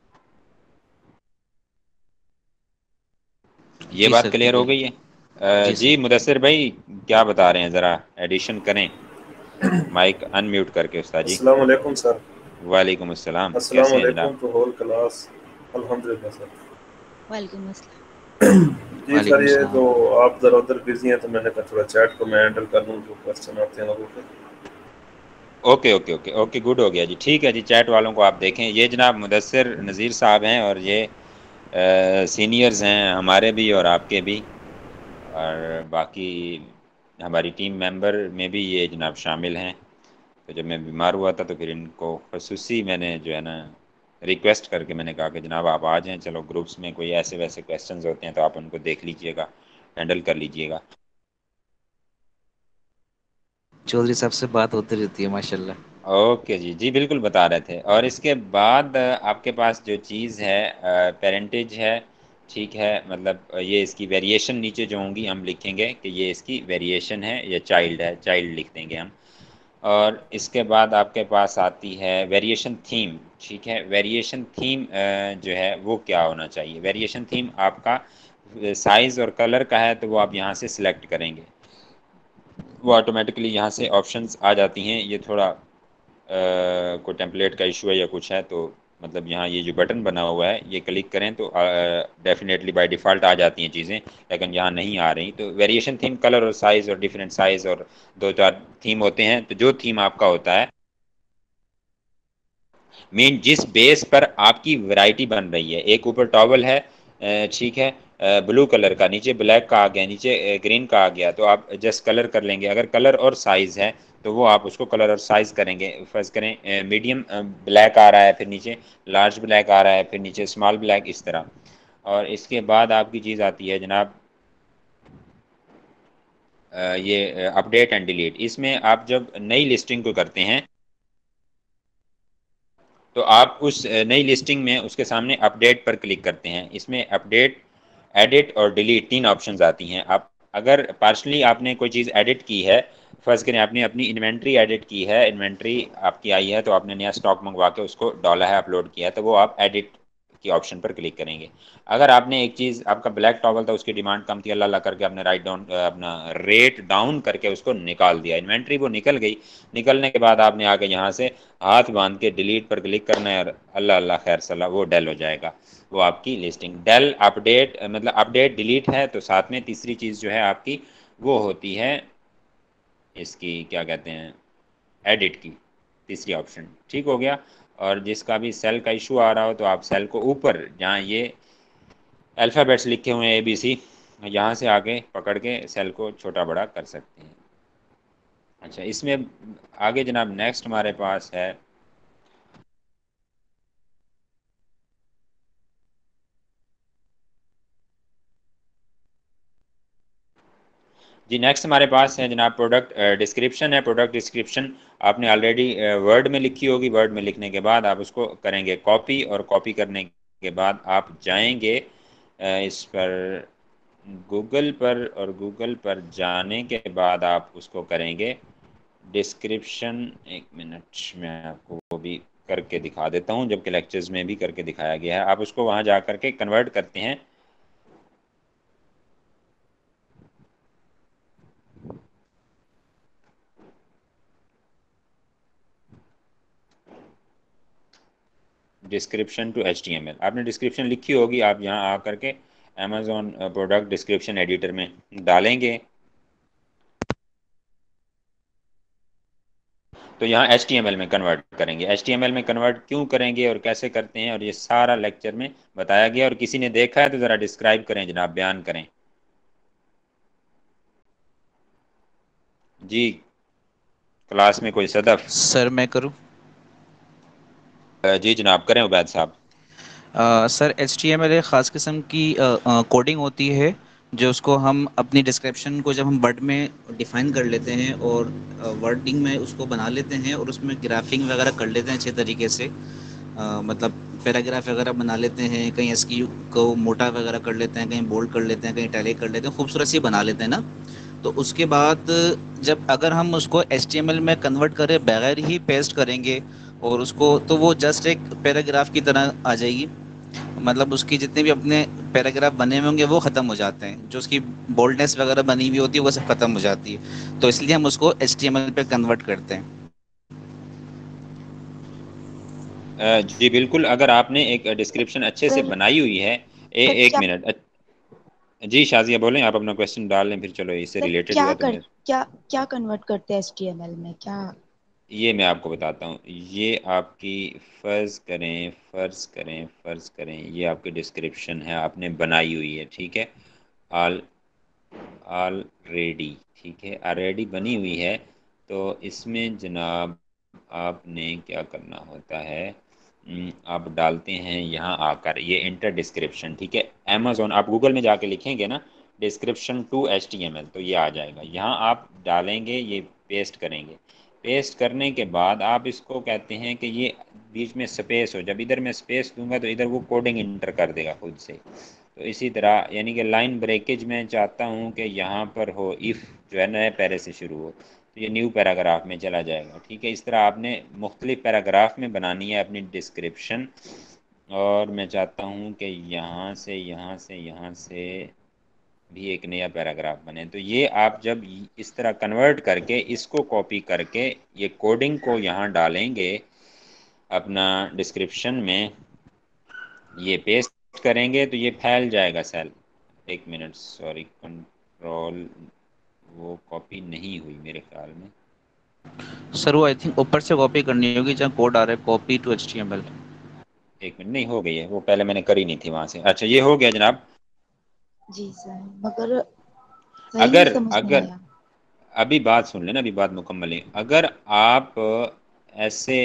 ये जी बात सर, क्लियर हो क्लियर। गई है? जी जी सर। मुदस्सिर भाई क्या बता रहे हैं, ज़रा एडिशन करें, माइक अनम्यूट करके उस्ताद जी। अस्सलाम वालेकुम सर। वालेकुम अस्सलाम, अस्सलाम कैसे हैं जनाब? वालेकुम टू होल क्लास। अल्हम्दुलिल्लाह सर। वालेकुम अस्सलाम। जी सर, वालेकुम ये सलाम। तो आप ज़रा उधर बिजी हैं तो मैंने कहा थोड़ा चैट को मैं हैंडल कर लूँ, जो क्वेश्चन आते हैं लोगों के। Okay okay okay okay, good हो गया जी, ठीक है जी। चैट वालों को आप देखें, ये जनाब मुदस्सिर नज़ीर साहब हैं, और ये सीनियर्स हैं हमारे भी और आपके भी, और बाकी हमारी टीम मेंबर में भी ये जनाब शामिल हैं। तो जब मैं बीमार हुआ था तो फिर इनको खसूसी मैंने जो है ना रिक्वेस्ट करके मैंने कहा कि जनाब आप आ जाएं, चलो ग्रुप्स में कोई ऐसे वैसे क्वेश्चंस होते हैं तो आप उनको देख लीजिएगा, हैंडल कर लीजिएगा। चौधरी साहब से बात होती रहती है माशाल्लाह। ओके जी, जी बिल्कुल बता रहे थे। और इसके बाद आपके पास जो चीज़ है पेरेंटेज है, ठीक है, मतलब ये इसकी वेरिएशन नीचे जो होंगी हम लिखेंगे कि ये इसकी वेरिएशन है या चाइल्ड है, चाइल्ड लिख देंगे हम। और इसके बाद आपके पास आती है वेरिएशन थीम, ठीक है। वेरिएशन थीम जो है वो क्या होना चाहिए? वेरिएशन थीम आपका साइज़ और कलर का है, तो वो आप यहाँ से सिलेक्ट करेंगे, वो ऑटोमेटिकली यहाँ से ऑप्शंस आ जाती हैं। ये थोड़ा कोई टेम्पलेट का इशू है या कुछ है, तो मतलब यहाँ ये जो बटन बना हुआ है ये क्लिक करें तो डेफिनेटली बाय डिफ़ॉल्ट आ जाती हैं चीज़ें, लेकिन यहाँ नहीं आ रही। तो वेरिएशन थीम कलर और साइज़ और डिफरेंट साइज़ और 2-4 थीम होते हैं। तो जो थीम आपका होता है, मीन जिस बेस पर आपकी वैरायटी बन रही है, एक ऊपर टॉवल है, ठीक है, ब्लू कलर का, नीचे ब्लैक का आ गया, नीचे ग्रीन का आ गया, तो आप जस्ट कलर कर लेंगे। अगर कलर और साइज़ है तो वो आप उसको कलर और साइज़ करेंगे। फर्ज करें मीडियम ब्लैक आ रहा है, फिर नीचे लार्ज ब्लैक आ रहा है, फिर नीचे स्मॉल ब्लैक, इस तरह। और इसके बाद आपकी चीज़ आती है जनाब ये अपडेट एंड डिलीट। इसमें आप जब नई लिस्टिंग को करते हैं तो आप उस नई लिस्टिंग में उसके सामने अपडेट पर क्लिक करते हैं। इसमें अपडेट, एडिट और डिलीट 3 ऑप्शंस आती हैं। आप अगर पार्शली आपने कोई चीज़ एडिट की है, फर्ज करें आपने अपनी इन्वेंट्री एडिट की है, इन्वेंट्री आपकी आई है तो आपने नया स्टॉक मंगवा के उसको डाला है, अपलोड किया है, तो वो आप एडिट की ऑप्शन पर क्लिक करेंगे। अगर आपने एक चीज़, आपका ब्लैक टॉगल था, उसकी डिमांड कम थी, अल्लाह करके आपने राइट डाउन अपना रेट डाउन करके उसको निकाल दिया, इन्वेंट्री वो निकल गई। निकलने के बाद आपने आके यहाँ से हाथ बांध के डिलीट पर क्लिक करना है और अल्लाह अल्लाह खैर सलाह वो डेल हो जाएगा, वो आपकी लिस्टिंग डेल अपडेट, मतलब अपडेट डिलीट है। तो साथ में तीसरी चीज़ जो है आपकी वो होती है इसकी क्या कहते हैं, एडिट की तीसरी ऑप्शन, ठीक हो गया। और जिसका भी सेल का इशू आ रहा हो तो आप सेल को ऊपर जहाँ ये अल्फ़ाबेट्स लिखे हुए हैं ABC, यहाँ से आगे पकड़ के सेल को छोटा बड़ा कर सकते हैं। अच्छा, इसमें आगे जनाब नेक्स्ट हमारे पास है जी, नेक्स्ट हमारे पास है जनाब प्रोडक्ट डिस्क्रिप्शन है। प्रोडक्ट डिस्क्रिप्शन आपने ऑलरेडी वर्ड में लिखी होगी, वर्ड में लिखने के बाद आप उसको करेंगे कॉपी, और कॉपी करने के बाद आप जाएंगे इस पर गूगल पर, और गूगल पर जाने के बाद आप उसको करेंगे डिस्क्रिप्शन। एक मिनट मैं आपको वो भी करके दिखा देता हूँ, जबकि लेक्चर्स में भी करके दिखाया गया है। आप उसको वहाँ जा करके कन्वर्ट करते हैं डिस्क्रिप्शन टू HTML। आपने डिस्क्रिप्शन लिखी होगी, आप यहाँ आ करके अमेज़ॉन प्रोडक्ट डिस्क्रिप्शन एडिटर में डालेंगे तो यहाँ HTML में कन्वर्ट करेंगे। HTML में कन्वर्ट क्यों करेंगे और कैसे करते हैं, और ये सारा लेक्चर में बताया गया। और किसी ने देखा है तो ज़रा डिस्क्राइब करें जनाब, बयान करें जी। क्लास में कोई सदफ? सर मैं करूँ? जी जनाब, करें उबैद साहब। सर HTML एक ख़ास किस्म की कोडिंग होती है, जो उसको हम अपनी डिस्क्रिप्शन को जब हम वर्ड में डिफ़ाइन कर लेते हैं और वर्डिंग में उसको बना लेते हैं और उसमें ग्राफिंग वगैरह कर लेते हैं अच्छे तरीके से, मतलब पैराग्राफ वगैरह बना लेते हैं, कहीं एसक्यू को मोटा वगैरह कर लेते हैं, कहीं बोल्ड कर लेते हैं, कहीं इटैलिक कर लेते हैं, खूबसूरत सी बना लेते हैं ना। तो उसके बाद जब अगर हम उसको HTML में कन्वर्ट करें बगैर ही पेस्ट करेंगे और उसको, तो वो जस्ट एक पैराग्राफ की तरह आ जाएगी। मतलब उसकी जितने भी अपने पैराग्राफ बने हुए होंगे वो ख़त्म हो जाते हैं, जो उसकी बोल्डनेस वगैरह बनी हुई होती है वो सब ख़त्म हो जाती है। तो इसलिए हम उसको HTML पे कन्वर्ट करते हैं। जी बिल्कुल, अगर आपने एक डिस्क्रिप्शन अच्छे से सर बनाई हुई है। सर एक क्या मिनट, जी शाजिया बोलें, आप अपना क्वेश्चन डाल लें, फिर चलो इससे सर रिलेटेड क्या हुआ तो कर मैं क्या क्या कन्वर्ट करते हैं HTML में क्या? ये मैं आपको बताता हूँ। ये आपकी फ़र्ज़ करें ये आपकी डिस्क्रिप्शन है, आपने बनाई हुई है, ठीक है, ऑल ऑलरेडी, ठीक है, ऑलरेडी बनी हुई है। तो इसमें जनाब आपने क्या करना होता है, आप डालते हैं यहाँ आकर ये इंटर डिस्क्रिप्शन, ठीक है। अमेज़ॉन आप गूगल में जाके लिखेंगे ना डिस्क्रिप्शन टू HTML तो ये आ जाएगा। यहाँ आप डालेंगे, ये पेस्ट करेंगे। पेस्ट करने के बाद आप इसको कहते हैं कि ये बीच में स्पेस हो, जब इधर मैं स्पेस दूंगा तो इधर वो कोडिंग इंटर कर देगा खुद से। तो इसी तरह यानी कि लाइन ब्रेकेज में चाहता हूँ कि यहाँ पर हो इफ़ जो है नए पैरे से शुरू हो, तो ये न्यू पैराग्राफ में चला जाएगा, ठीक है। इस तरह आपने मुख्तलिफ पैराग्राफ में बनानी है अपनी डिस्क्रिप्शन। और मैं चाहता हूँ कि यहाँ से भी एक नया पैराग्राफ बने। तो ये आप जब इस तरह कन्वर्ट करके इसको कॉपी करके ये कोडिंग को यहाँ डालेंगे अपना डिस्क्रिप्शन में, ये पेस्ट करेंगे तो ये फैल जाएगा सेल। एक मिनट, सॉरी, कंट्रोल वो कॉपी नहीं हुई मेरे ख्याल में। सर वो आई थिंक ऊपर से कॉपी करनी होगी जहाँ कोड आ रहा है कॉपी टू HTML। एक मिनट, नहीं हो गई है, वो पहले मैंने करी नहीं थी वहां से। अच्छा ये हो गया जनाब। जी सर, मगर सही नहीं अगर समझ में अगर आया। अभी बात सुन लेना, अभी बात मुकम्मल है। अगर आप ऐसे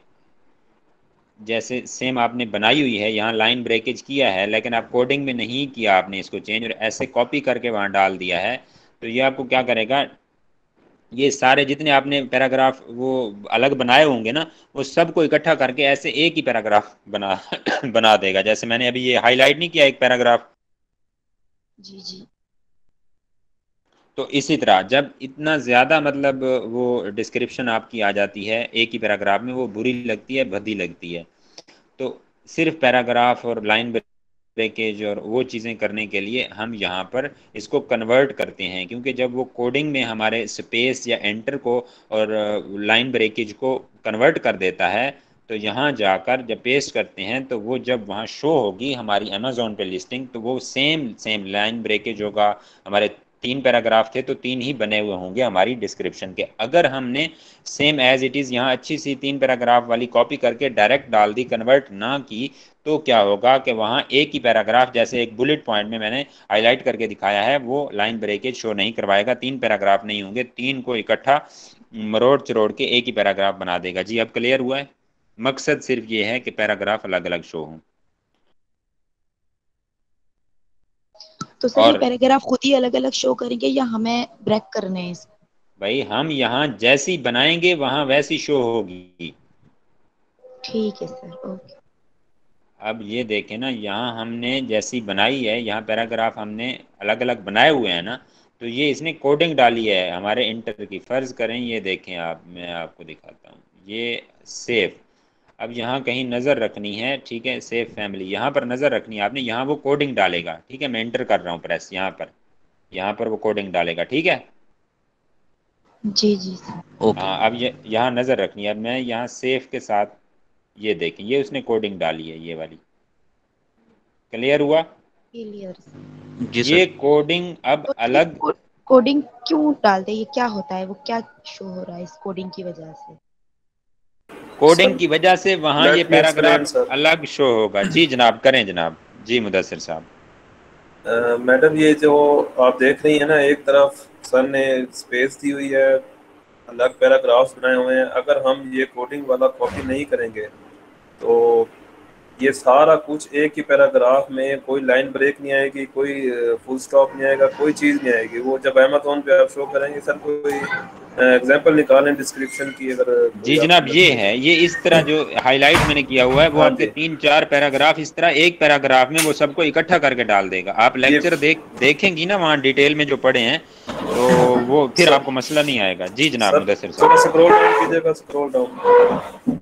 जैसे सेम आपने बनाई हुई है, यहाँ लाइन ब्रेकेज किया है, लेकिन आप कोडिंग में नहीं किया आपने इसको चेंज, और ऐसे कॉपी करके वहाँ डाल दिया है, तो ये आपको क्या करेगा, ये सारे जितने आपने पैराग्राफ वो अलग बनाए होंगे ना, वो सबको इकट्ठा करके ऐसे एक ही पैराग्राफ बना बना देगा। जैसे मैंने अभी ये हाईलाइट नहीं किया एक पैराग्राफ, जी जी तो इसी तरह जब इतना ज़्यादा मतलब वो डिस्क्रिप्शन आपकी आ जाती है एक ही पैराग्राफ में, वो बुरी लगती है, भद्दी लगती है। तो सिर्फ पैराग्राफ और लाइन ब्रेकेज और वो चीज़ें करने के लिए हम यहाँ पर इसको कन्वर्ट करते हैं, क्योंकि जब वो कोडिंग में हमारे स्पेस या एंटर को और लाइन ब्रेकेज को कन्वर्ट कर देता है, तो यहाँ जाकर जब पेस्ट करते हैं तो वो जब वहाँ शो होगी हमारी अमेज़ॉन पे लिस्टिंग, तो वो सेम सेम लाइन ब्रेकेज होगा। हमारे 3 पैराग्राफ थे तो 3 ही बने हुए होंगे हमारी डिस्क्रिप्शन के। अगर हमने सेम एज इट इज़ यहाँ अच्छी सी 3 पैराग्राफ वाली कॉपी करके डायरेक्ट डाल दी, कन्वर्ट ना की, तो क्या होगा कि वहाँ एक ही पैराग्राफ, जैसे एक बुलेट पॉइंट में मैंने हाईलाइट करके दिखाया है, वो लाइन ब्रेकेज शो नहीं करवाएगा। 3 पैराग्राफ नहीं होंगे, 3 को इकट्ठा मरोड़ चरोड़ के एक ही पैराग्राफ बना देगा। जी अब क्लियर हुआ है? मकसद सिर्फ ये है कि पैराग्राफ अलग अलग शो हों। तो सर ये पैराग्राफ खुद ही अलग अलग शो करेंगे या हमें ब्रेक करने हैं? भाई हम यहाँ जैसी बनाएंगे वहां वैसी शो होगी। ठीक है सर, ओके। अब ये देखें ना, यहाँ हमने जैसी बनाई है, यहाँ पैराग्राफ हमने अलग अलग बनाए हुए हैं ना, तो ये इसने कोडिंग डाली है हमारे इंटर की। फ़र्ज़ करें, ये देखें आप, मैं आपको दिखाता हूँ, ये सेफ। अब यहाँ कहीं नज़र रखनी है, ठीक है, सेफ फैमिली, यहाँ पर नज़र रखनी है आपने, यहाँ वो कोडिंग डालेगा, ठीक है। मैं इंटर कर रहा हूँ प्रेस, यहाँ पर वो कोडिंग डालेगा, ठीक है जी जी सर, ओके। हाँ। अब ये यहाँ नज़र रखनी है। अब मैं यहाँ सेफ के साथ, ये देखें, ये उसने कोडिंग डाली है, ये वाली। क्लियर हुआ? क्लियर। ये कोडिंग अब तो अलग कोडिंग क्यों डालते हैं? ये क्या होता है? वो क्या शो हो रहा है इस कोडिंग की वजह से? कोडिंग की वजह से वहाँ ये पैराग्राफ सर। अलग शो होगा। जी जनाब, करें जनाब। जी मुदस्सिर साहब। मैडम ये जो आप देख रही है ना, एक तरफ सर ने स्पेस दी हुई है, अलग पैराग्राफ्स बनाए हुए हैं। अगर हम ये कोडिंग वाला कॉपी नहीं करेंगे तो ये सारा कुछ एक ही पैराग्राफ में, कोई लाइन ब्रेक नहीं आएगी, कोई फुल स्टॉप नहीं आएगा, कोई चीज़ नहीं आएगी। वो जब अमेज़ॉन पे आप शो करेंगे, सर कोई एग्जांपल निकालें डिस्क्रिप्शन की अगर। जी जनाब, ये है, ये इस तरह जो हाईलाइट मैंने किया हुआ है, वो आपके 3-4 पैराग्राफ इस तरह एक पैराग्राफ में वो सबको इकट्ठा करके डाल देगा। आप लेक्चर देखेंगी ना वहाँ डिटेल में जो पढ़े हैं, तो वो फिर आपको मसला नहीं आएगा। जी जनाब मुदस्सिर साहब। स्क्रॉल डाउन कीजिएगा, स्क्रॉल डाउन।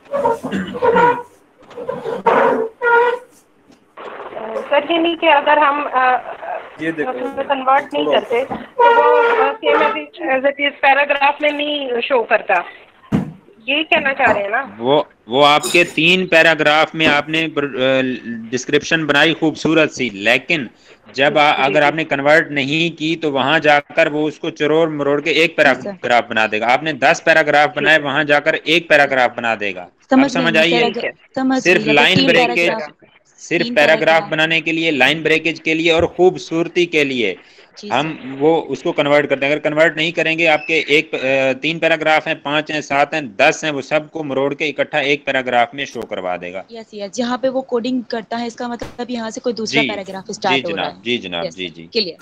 सर ये नहीं कि अगर हम ये देखो कन्वर्ट नहीं करते तो वो same as it is paragraph में नहीं शो करता। ये कहना चाह रहे हैं ना? वो आपके 3 पैराग्राफ में आपने डिस्क्रिप्शन बनाई खूबसूरत सी, लेकिन जब अगर आपने कन्वर्ट नहीं की तो वहां जाकर वो उसको चरोड़ मरोड़ के एक पैराग्राफ बना देगा। आपने 10 पैराग्राफ बनाए, वहां जाकर एक पैराग्राफ बना देगा। समझ आइए? सिर्फ लाइन ब्रेकेज, सिर्फ पैराग्राफ बनाने के लिए, लाइन ब्रेकेज के लिए और खूबसूरती के लिए हम वो उसको कन्वर्ट करते हैं। अगर कन्वर्ट नहीं करेंगे, आपके 3 पैराग्राफ हैं, 5 हैं, 7 हैं, 10 हैं, वो सबको मरोड़ के इकट्ठा एक पैराग्राफ में शो करवा देगा। यस यस, जहाँ पे वो कोडिंग करता है, इसका मतलब यहाँ से कोई दूसरा पैराग्राफ स्टार्ट हो रहा है। जी जनाब, जी जी क्लियर।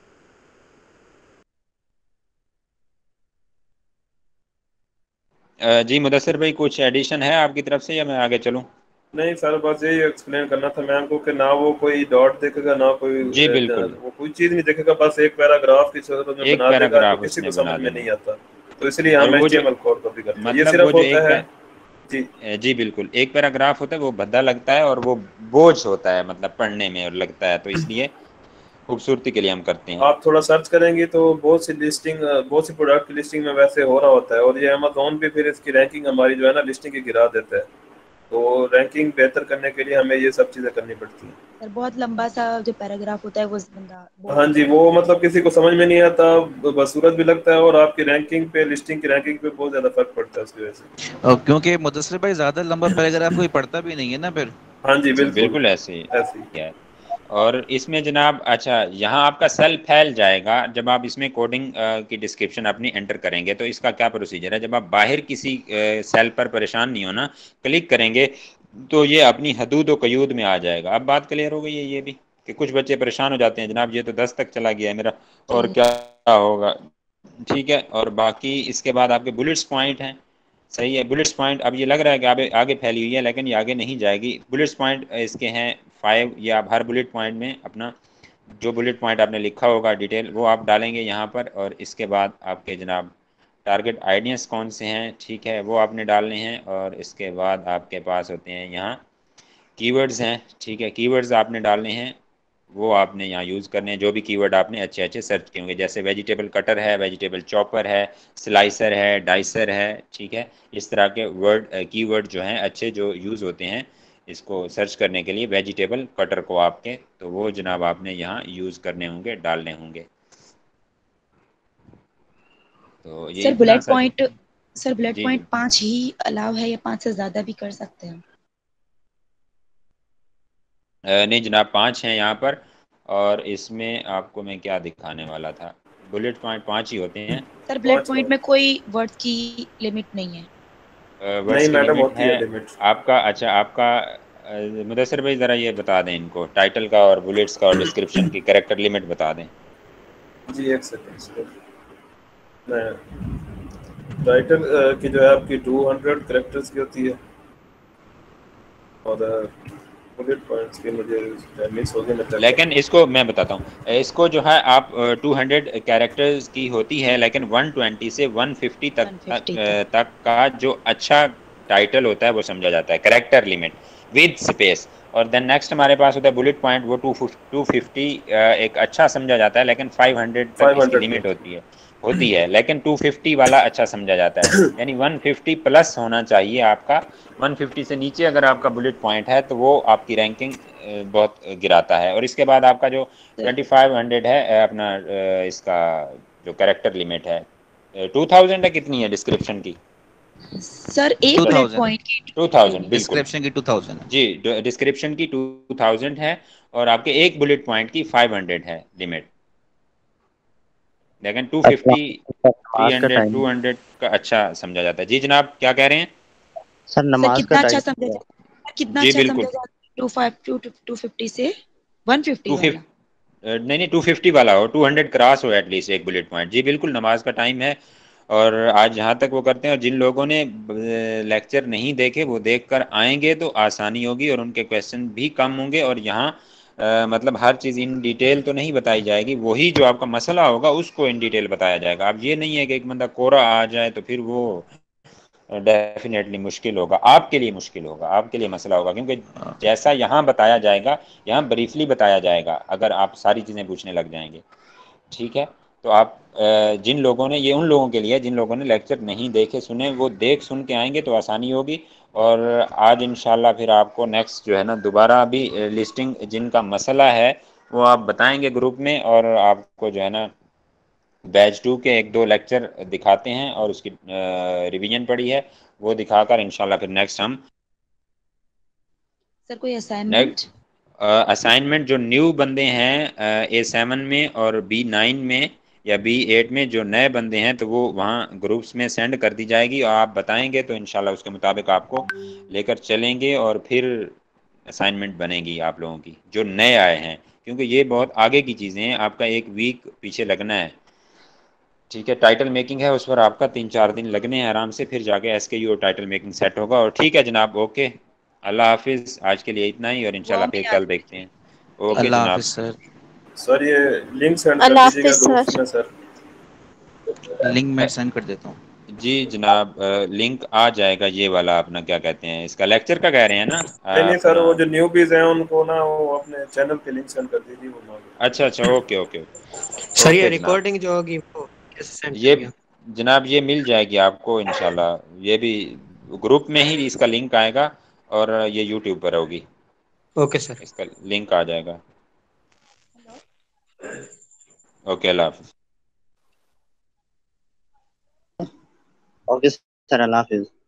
जी मुदस्सिर भाई, कुछ एडिशन है आपकी तरफ से या मैं आगे चलूं? नहीं सर, बस यही एक्सप्लेन करना था मैम को कि ना वो कोई डॉट देखेगा, ना कोई जी बिल्कुल, वो कोई चीज नहीं देखेगा, बस एक पैराग्राफ की सूरत में बना देगा, तो किसी को समझ में नहीं आता। तो इसलिए हम एचटीएमएल कोड कॉपी करते हैं। ये सिर्फ होता है जी बिल्कुल, एक पैराग्राफ होता है, वो भद्दा लगता है और वो बोझ होता है, मतलब पढ़ने में और लगता है, तो इसलिए खूबसूरती के लिए हम करते हैं। आप थोड़ा सर्च करेंगे तो बहुत सी लिस्टिंग, बहुत सी प्रोडक्ट की लिस्टिंग में वैसे हो रहा होता है, और ये अमेज़ॉन पे फिर इसकी रैंकिंग हमारी जो है ना लिस्टिंग की गिरा देता है। तो रैंकिंग बेहतर करने के लिए हमें ये सब चीजें करनी पड़ती हैं। सर बहुत लंबा सा जो पैराग्राफ होता है वो बंदा, हाँ जी, वो मतलब किसी को समझ में नहीं आता, बसूरत भी लगता है, और आपकी रैंकिंग पे, लिस्टिंग की रैंकिंग पे बहुत ज्यादा फर्क पड़ता है उसकी वजह से। क्योंकि मुदस्सिर भाई ज्यादा लंबा पैराग्राफ कोई पढ़ता भी नहीं है ना फिर। हाँ जी बिल्कुल ऐसे ही है। और इसमें जनाब, अच्छा, यहाँ आपका सेल फैल जाएगा जब आप इसमें कोडिंग की डिस्क्रिप्शन अपनी एंटर करेंगे। तो इसका क्या प्रोसीजर है? जब आप बाहर किसी सेल पर परेशान नहीं हो ना, क्लिक करेंगे तो ये अपनी हदूद व कयूद में आ जाएगा। अब बात क्लियर हो गई है ये भी, कि कुछ बच्चे परेशान हो जाते हैं, जनाब ये तो 10 तक चला गया है मेरा, और क्या होगा? ठीक है। और बाकी इसके बाद आपके बुलेट्स पॉइंट हैं, सही है। बुलेट्स पॉइंट, अब ये लग रहा है कि आगे फैली हुई है, लेकिन ये आगे नहीं जाएगी। बुलेट्स पॉइंट इसके हैं 5, या आप हर बुलेट पॉइंट में अपना जो बुलेट पॉइंट आपने लिखा होगा डिटेल वो आप डालेंगे यहाँ पर, और इसके बाद आपके जनाब टारगेट आइडियंस कौन से हैं, ठीक है, वो आपने डालने हैं। और इसके बाद आपके पास होते हैं यहाँ कीवर्ड्स हैं, ठीक है, कीवर्ड्स आपने डालने हैं, वो आपने यहाँ यूज़ करने हैं, जो भी कीवर्ड आपने अच्छे अच्छे सर्च किए होंगे, जैसे वेजिटेबल कटर है, वेजिटेबल चॉपर है, स्लाइसर है, डाइसर है, ठीक है, इस तरह के वर्ड कीवर्ड जो हैं अच्छे जो यूज़ होते हैं इसको सर्च करने के लिए वेजिटेबल कटर को आपके, तो वो जनाब आपने यहाँ यूज़ करने होंगे, डालने होंगे। तो ये सर इतना सा बुलेट जी पॉइंट जी 5 ही अलाउ है या 5 से ज्यादा भी कर सकते हैं? नहीं जनाब 5 हैं यहाँ पर, और इसमें आपको मैं क्या दिखाने वाला था, बुलेट पॉइंट 5 ही होते हैं। सर बुलेट 5 पॉइंट में कोई वर्ड की लिमिट नहीं है? वर्ड्स नहीं की मैडम, लिमिट होती है है लिमिट। आपका, अच्छा आपका मुदस्सिर भाई ज़रा ये बता दें इनको, टाइटल का और बुलेट्स का और डिस्क्रिप्शन की कैरेक्टर लिमिट बता दें। जी एक सेकंड सर, मैं टाइटल की जो है आपकी 200 कैरेक्टर्स की होती है, और बुलेट पॉइंट्स की मुझे मिस हो गई, मैं चेक लेकिन इसको मैं बताता हूँ, इसको जो है आप 200 कैरेक्टर्स की होती है, लेकिन 120 से 150 तक का जो अच्छा टाइटल होता है वो समझा जाता है कैरेक्टर लिमिट विद स्पेस। और देन नेक्स्ट हमारे पास होता है बुलेट पॉइंट, वो 250 एक अच्छा समझा जाता है, लेकिन 500 तक इसकी 500 की लिमिट होती होती है, लेकिन 250 वाला अच्छा समझा जाता है, यानी 150 प्लस होना चाहिए आपका। 150 से नीचे अगर आपका बुलेट पॉइंट है तो वो आपकी रैंकिंग बहुत गिराता है। और इसके बाद आपका जो 2500 है अपना इसका जो कैरेक्टर लिमिट है 2000 है, कितनी है डिस्क्रिप्शन की? सर एक बुलेट 2000 पॉइंट की 2000 बिल्कुल डिस्क्रिप्शन की 2000 है। जी, डिस्क्रिप्शन की 2000 है, और आपके एक बुलेट पॉइंट की 500 है लिमिट, लेकिन 250 नमाज का 300 टाइम 200 का अच्छा समझा जाता है। जी जनाब क्या कह रहे हैं? सर, सर नमाज का कितना अच्छा टाइम समझा जाता है, कितना जी अच्छा बिल्कुल, समझा जाता है? 250 से 150 वाला? नहीं नहीं 250 वाला हो, 200 क्रॉस हो एटलीस्ट एक बुलेट पॉइंट। जी बिल्कुल, नमाज का टाइम है, और आज जहाँ तक वो करते हैं, और जिन लोगों ने लेक्चर नहीं देखे वो देख कर आएंगे तो आसानी होगी, और उनके क्वेश्चन भी कम होंगे। और यहाँ मतलब हर चीज़ इन डिटेल तो नहीं बताई जाएगी, वही जो आपका मसला होगा उसको इन डिटेल बताया जाएगा। अब ये नहीं है कि एक बंदा कोरा आ जाए तो फिर वो डेफिनेटली मुश्किल होगा, आपके लिए मुश्किल होगा, आपके लिए मसला होगा, क्योंकि जैसा यहाँ बताया जाएगा, यहाँ ब्रीफली बताया जाएगा अगर आप सारी चीज़ें पूछने लग जाएंगे, ठीक है। तो आप जिन लोगों ने, ये उन लोगों के लिए जिन लोगों ने लेक्चर नहीं देखे सुने, वो देख सुन के आएंगे तो आसानी होगी। और आज इंशाल्लाह फिर आपको नेक्स्ट जो है ना दोबारा भी लिस्टिंग जिनका मसला है वो आप बताएंगे ग्रुप में, और आपको जो है ना बैच 2 के एक दो लेक्चर दिखाते हैं, और उसकी रिवीजन पड़ी है वो दिखाकर इंशाल्लाह फिर नेक्स्ट हम सर कोई असाइनमेंट? असाइनमेंट जो न्यू बंदे हैं A7 में और B9 में या B8 में जो नए बंदे हैं, तो वो वहाँ ग्रुप्स में सेंड कर दी जाएगी, और आप बताएंगे तो इंशाल्लाह उसके मुताबिक आपको लेकर चलेंगे, और फिर असाइनमेंट बनेगी आप लोगों की जो नए आए हैं, क्योंकि ये बहुत आगे की चीज़ें हैं, आपका एक वीक पीछे लगना है, ठीक है। टाइटल मेकिंग है उस पर आपका 3-4 दिन लगने हैं आराम से, फिर जाके SKU और टाइटल मेकिंग सेट होगा। और ठीक है जनाब, ओके, अल्लाह हाफिज़, आज के लिए इतना ही, और दुआ इंशाल्लाह में फिर याद कल देखते हैं। ओके अल्लाह जनाब, हाफिज सर। सर, ये लिंक सेंड कर अल्लाह दीजिएगा हाफिज ग्रुप्स सर। में सर। लिंक मैं सेंड कर देता हूँ। जी जनाब, लिंक आ जाएगा, ये वाला अपना क्या कहते हैं इसका लेक्चर का कह रहे हैं ना नहीं नहीं सर, अपना? वो जो न्यूबीज हैं उनको ना वो अपने चैनल पे लिंक सेंड कर दीजिए, वो मांगे। अच्छा अच्छा, ओके ओके सर ये ओके जनाब, रिकॉर्डिंग जो होगी वो कैसे सेंड ये करेंगे? जनाब ये मिल जाएगी आपको इंशाल्लाह, ये भी ग्रुप में ही इसका लिंक आएगा, और ये यूट्यूब पर होगी, ओके सर। इसका लिंक आ जाएगा। ओके, अल्लाह हाफिज़। ओके सर, अल्लाह हाफिज।